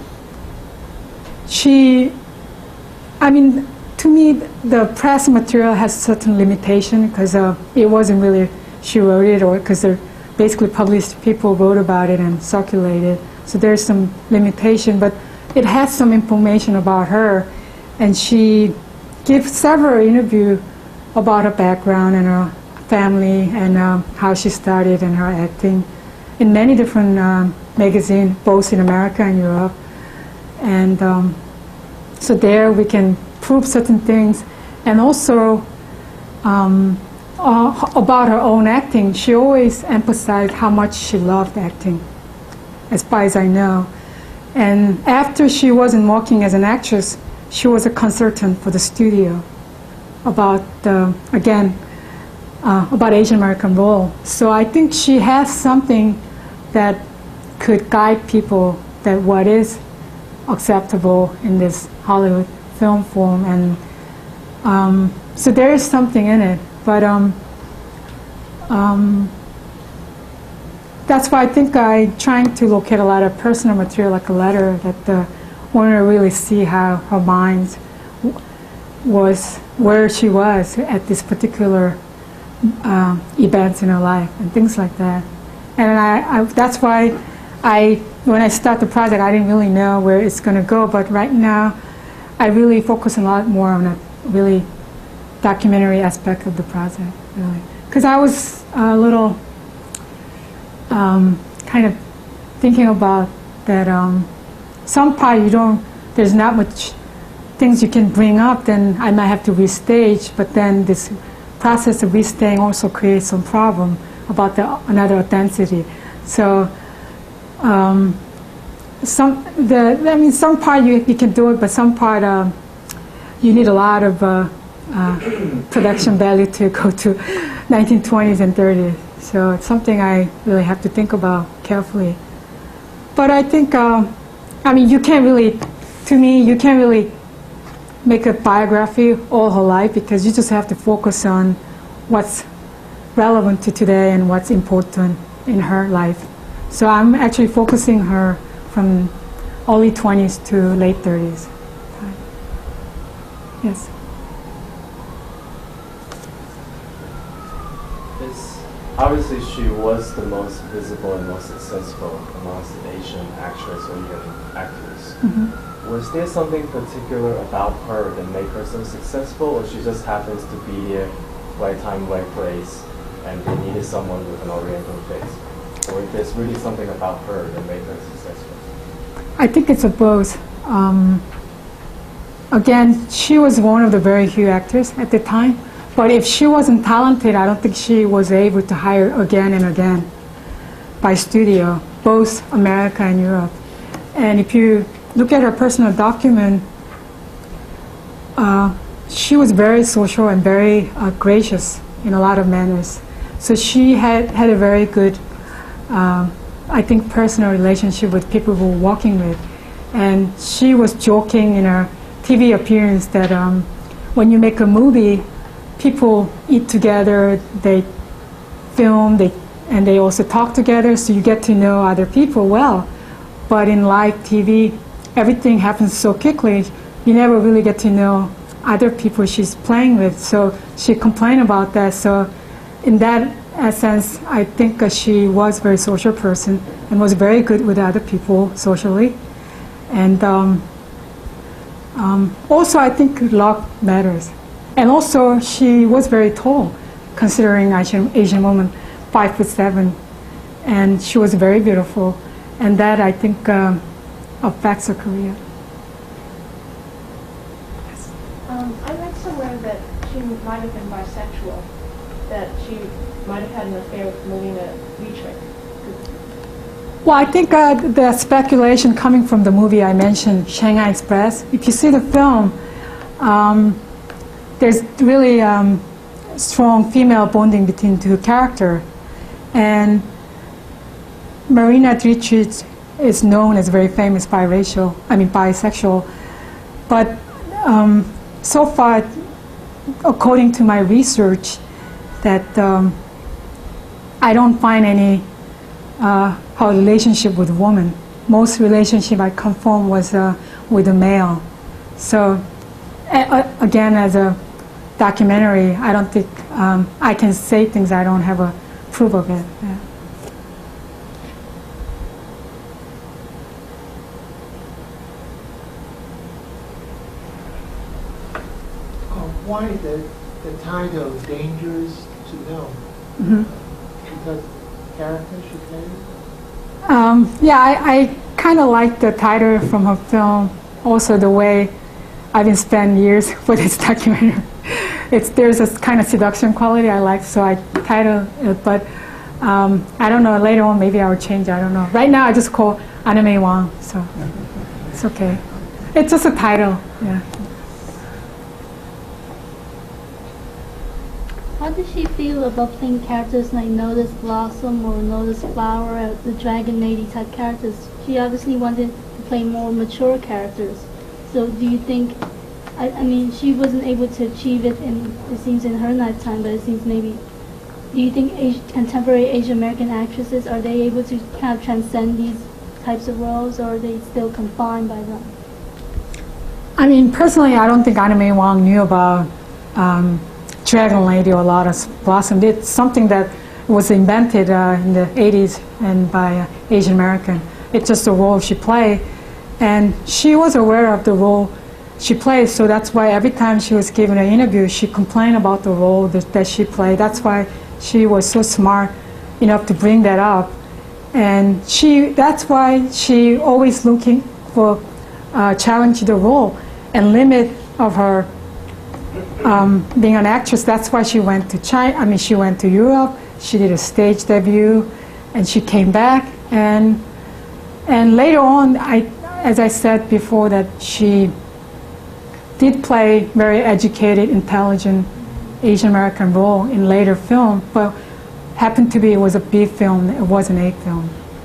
A: she, I mean, to me, the press material has certain limitation because uh, it wasn't really she wrote it, or because they're basically published people wrote about it and circulated. So there's some limitation, but it has some information about her, and she gives several interviews about her background and her family and um, how she started and her acting in many different um, magazines, both in America and Europe. And um, so there we can prove certain things. And also um, uh, about her own acting, she always emphasized how much she loved acting, as far as I know. And after she wasn't working as an actress, she was a consultant for the studio about, uh, again, uh, about Asian American role. So I think she has something that could guide people that what is acceptable in this Hollywood film form. And um, so there is something in it. But um, um, that's why I think I'm trying to locate a lot of personal material, like a letter, that the want to really see how her mind was, where she was at this particular uh, events in her life and things like that. And I, I, that's why I, when I start the project, I didn't really know where it's going to go. But right now, I really focus a lot more on a really documentary aspect of the project, really, because I was a little um, kind of thinking about that. Um, Some part you don't, there's not much things you can bring up, then I might have to restage, but then this process of restaging also creates some problem about the another authenticity. So um, some, the, I mean, some part you, you can do it, but some part um, you need a lot of uh, uh, production value to go to nineteen twenties and thirties. So it's something I really have to think about carefully. But I think, uh, I mean, you can't really, to me, you can't really make a biography all her life, because you just have to focus on what's relevant to today and what's important in her life. So I'm actually focusing her from early twenties to late thirties. Yes.
F: It's, obviously, she was the most visible and most successful amongst the Asian actors or even actors. Mm-hmm. Was there something particular about her that made her so successful, or she just happens to be there, right time, right place, and they needed someone with an Oriental face? Or if there's really something about her that made her successful?
A: I think it's a both. Um, again, she was one of the very few actors at the time. But if she wasn't talented, I don't think she was able to hire again and again by studio, both America and Europe. And if you look at her personal document, uh, she was very social and very uh, gracious in a lot of manners. So she had, had a very good, uh, I think, personal relationship with people who were working with. And she was joking in her T V appearance that um, when you make a movie, people eat together, they film, they, and they also talk together, so you get to know other people well. But in live T V, everything happens so quickly, you never really get to know other people she's playing with. So she complained about that. So in that sense, I think uh, she was a very social person and was very good with other people socially. And um, um, also, I think luck matters. And also, she was very tall, considering Asian, Asian woman, five foot seven, and she was very beautiful, and that I think um, affects her career. Yes.
G: Um, I read somewhere that she might have been bisexual, that she might have had an affair with Melina Dietrich.
A: Well, I think uh, the speculation coming from the movie I mentioned, Shanghai Express. If you see the film. Um, There's really um, strong female bonding between two characters. And Marina Dietrich is known as very famous biracial, I mean bisexual. But um, so far, according to my research, that um, I don't find any uh, her relationship with women. Most relationship I come from was uh, with a male. So a again, as a documentary, I don't think um, I can say things I don't have a proof of it. Yeah.
H: Why the, the title Dangerous to Know?
A: Mm-hmm.
H: Because character she plays?
A: Um, yeah, I, I kind of like the title from her film. Also the way I've been spending years for this documentary. It's, there's a kind of seduction quality I like, so I title it. But um, I don't know, later on maybe I will change it, I don't know. Right now I just call Anna May Wong, so it's okay. It's just a title, yeah.
I: How does she feel about playing characters like Lotus Blossom or Lotus Flower, or the Dragon Lady type characters? She obviously wanted to play more mature characters. So do you think, I, I mean, she wasn't able to achieve it, in, it seems, in her lifetime, but it seems maybe, do you think Asi- contemporary Asian American actresses, are they able to kind of transcend these types of roles, or are they still confined by them?
A: I mean, personally, I don't think Anna May Wong knew about um, Dragon Lady or Lotus Blossom. It's something that was invented uh, in the eighties and by uh, Asian American. It's just a role she played, and she was aware of the role she played, so that's why every time she was given an interview, she complained about the role that, that she played. That's why she was so smart enough to bring that up, and she that's why she always looking for uh, challenge the role and limit of her Um, being an actress. That's why she went to China. I mean, she went to Europe. She did a stage debut, and she came back. And and later on, I, as I said before, that she did play very educated, intelligent Asian American role in later film, but happened to be it was a B film. It wasn't A film.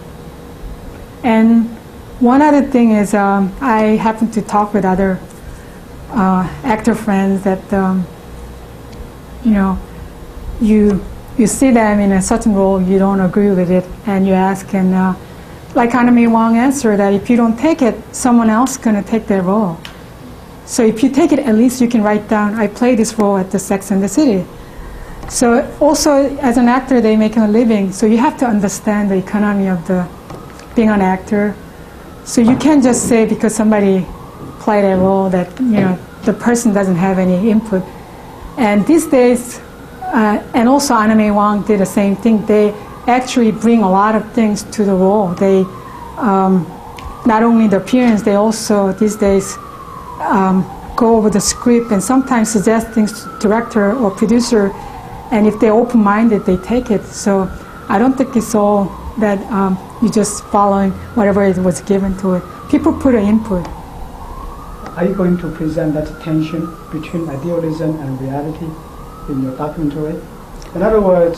A: And one other thing is, um, I happened to talk with other Uh, actor friends that um, you know you you see them in a certain role, you don't agree with it, and you ask, and uh, like Anna May Wong answered that if you don't take it, someone else is going to take that role. So if you take it, at least you can write down, I played this role at the Sex and the City. So also as an actor, they make a living, so you have to understand the economy of the being an actor. So you can't just say because somebody play that role that, you know, the person doesn't have any input. And these days, uh, and also Anna May Wong did the same thing, they actually bring a lot of things to the role. They, um, not only the appearance, they also these days um, go over the script and sometimes suggest things to the director or producer, and if they're open-minded, they take it. So I don't think it's all that um, you just following whatever it was given to it. People put an input.
E: Are you going to present that tension between idealism and reality in your documentary? In other words,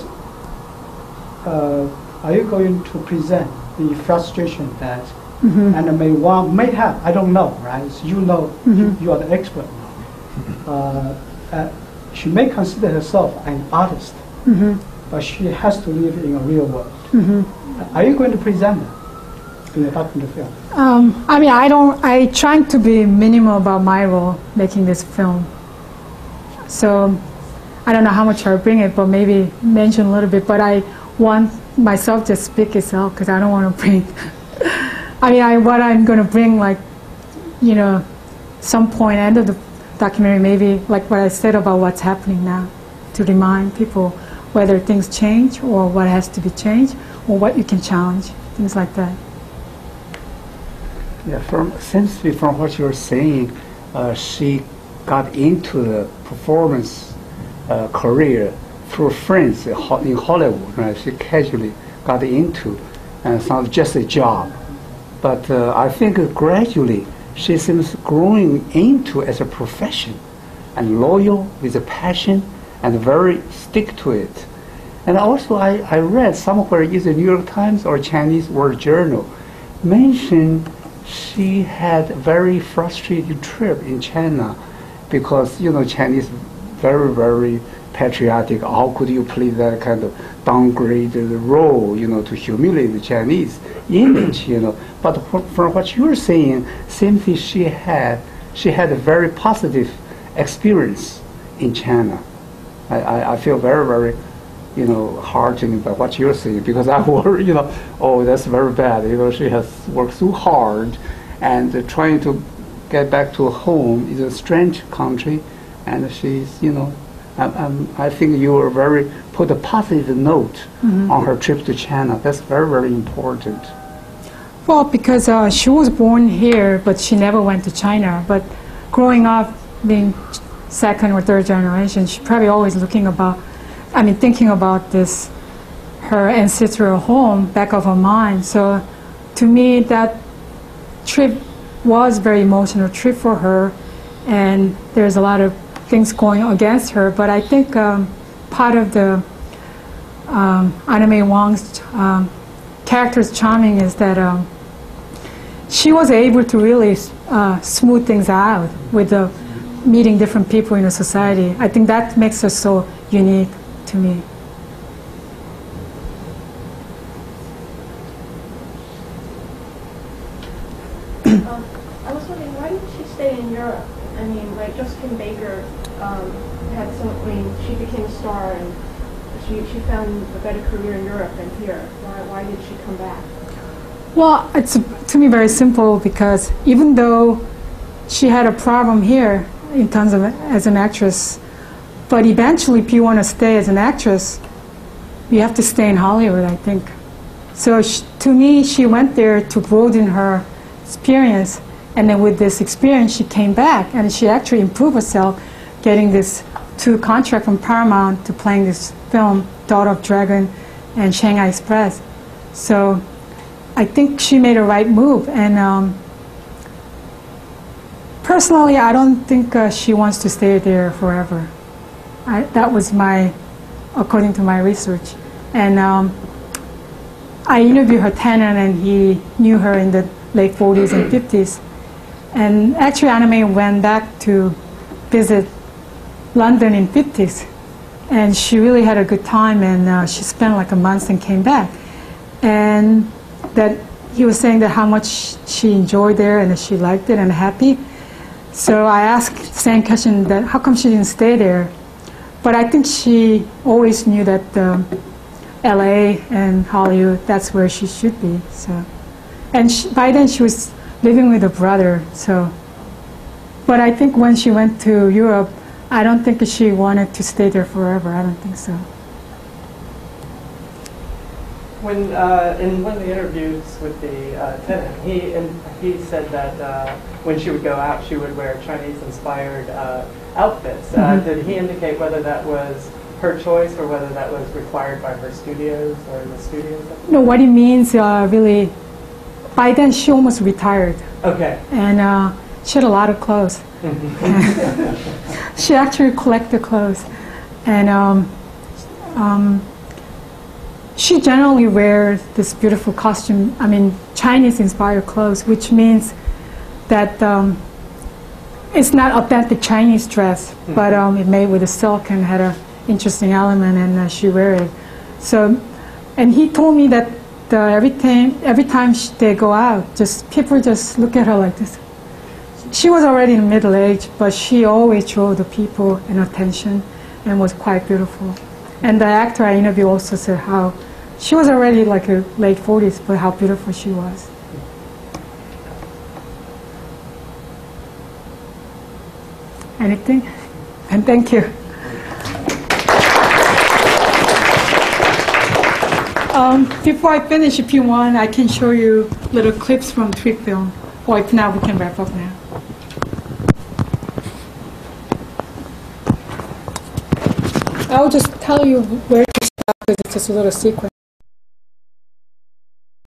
E: uh, are you going to present the frustration that mm-hmm. Anna May Wong may have? I don't know, right? You know, mm-hmm. you are the expert now. Uh, uh, she may consider herself an artist, mm-hmm. but she has to live in a real world. Mm-hmm. Are you going to present that in the documentary film?
A: Um, I mean, I don't. I trying to be minimal about my role making this film. So I don't know how much I'll bring it, but maybe mention a little bit. But I want myself to speak itself because I don't want to bring. I mean, I, what I'm going to bring, like, you know, some point end of the documentary, maybe like what I said about what's happening now, to remind people whether things change or what has to be changed or what you can challenge, things like that.
C: Yeah, from essentially from what you're saying, uh, she got into the performance uh, career through friends in Hollywood. Right? She casually got into, and it's not just a job. But uh, I think gradually she seems growing into as a profession, and loyal with a passion, and very stick to it. And also I, I read somewhere, either New York Times or Chinese World Journal, mentioned she had a very frustrated trip in China because, you know, Chinese very, very patriotic. How could you play that kind of downgraded role, you know, to humiliate the Chinese image, you know? But from what you're saying, simply she had, she had a very positive experience in China. I, I, I feel very, very, you know, heartened by what you're saying, because I worry, you know, oh, that's very bad. You know, she has worked so hard, and uh, trying to get back to home is a strange country, and she's, you know, I, I'm, I think you were very, put a positive note mm-hmm. on her trip to China. That's very, very important.
A: Well, because uh, she was born here, but she never went to China. But growing up, being second or third generation, she probably always looking about, I mean, thinking about this, her ancestral home back of her mind. So to me, that trip was very emotional trip for her, and there's a lot of things going against her. But I think um, part of the um, Anna May Wong's um, character's charming is that um, she was able to really uh, smooth things out with the meeting different people in a society. I think that makes her so unique to me.
G: um, I was wondering, why didn't she stay in Europe? I mean, like Josephine Baker um, had some, I mean, she became a star and she, she found a better career in Europe than here. Why, why did she come back?
A: Well, it's to me very simple, because even though she had a problem here in terms of as an actress, but eventually if you want to stay as an actress, you have to stay in Hollywood, I think. So she, to me, she went there to broaden her experience, and then with this experience she came back and she actually improved herself, getting this two contract from Paramount to playing this film, Daughter of Dragon and Shanghai Express. So I think she made a right move, and um, personally I don't think uh, she wants to stay there forever. I, that was my, according to my research. And um, I interviewed her tenant, and he knew her in the late forties and fifties. And actually Anna May went back to visit London in fifties. And she really had a good time, and uh, she spent like a month and came back. And that he was saying that how much she enjoyed there and that she liked it and happy. So I asked the same question, that how come she didn't stay there? But I think she always knew that um, L A and Hollywood, that's where she should be. So, and she, by then she was living with her brother. So, but I think when she went to Europe, I don't think she wanted to stay there forever. I don't think so.
D: When uh, in one of the interviews with the uh, tenant, he and he said that uh, when she would go out, she would wear Chinese-inspired uh, outfits. Uh, mm-hmm. Did he indicate whether that was her choice or whether that was required by her studios or the studios?
A: No, what it means uh, really. By then, she almost retired.
D: Okay.
A: And uh, she had a lot of clothes. She actually collected clothes, and um, um, she generally wears this beautiful costume. I mean, Chinese-inspired clothes, which means that um, it's not authentic Chinese dress, mm-hmm. but um, it's made with a silk and had an interesting element, and uh, she wear it. So, and he told me that uh, every time, every time sh they go out, just people just look at her like this. She was already in middle age, but she always drew the people and attention, and was quite beautiful. And the actor I interviewed also said how she was already like a late forties, but how beautiful she was. Anything? And thank you. Um, before I finish, if you want, I can show you little clips from Tweet Film. Or if not, we can wrap up now. I'll just tell you where to stop, because it's just a little sequence.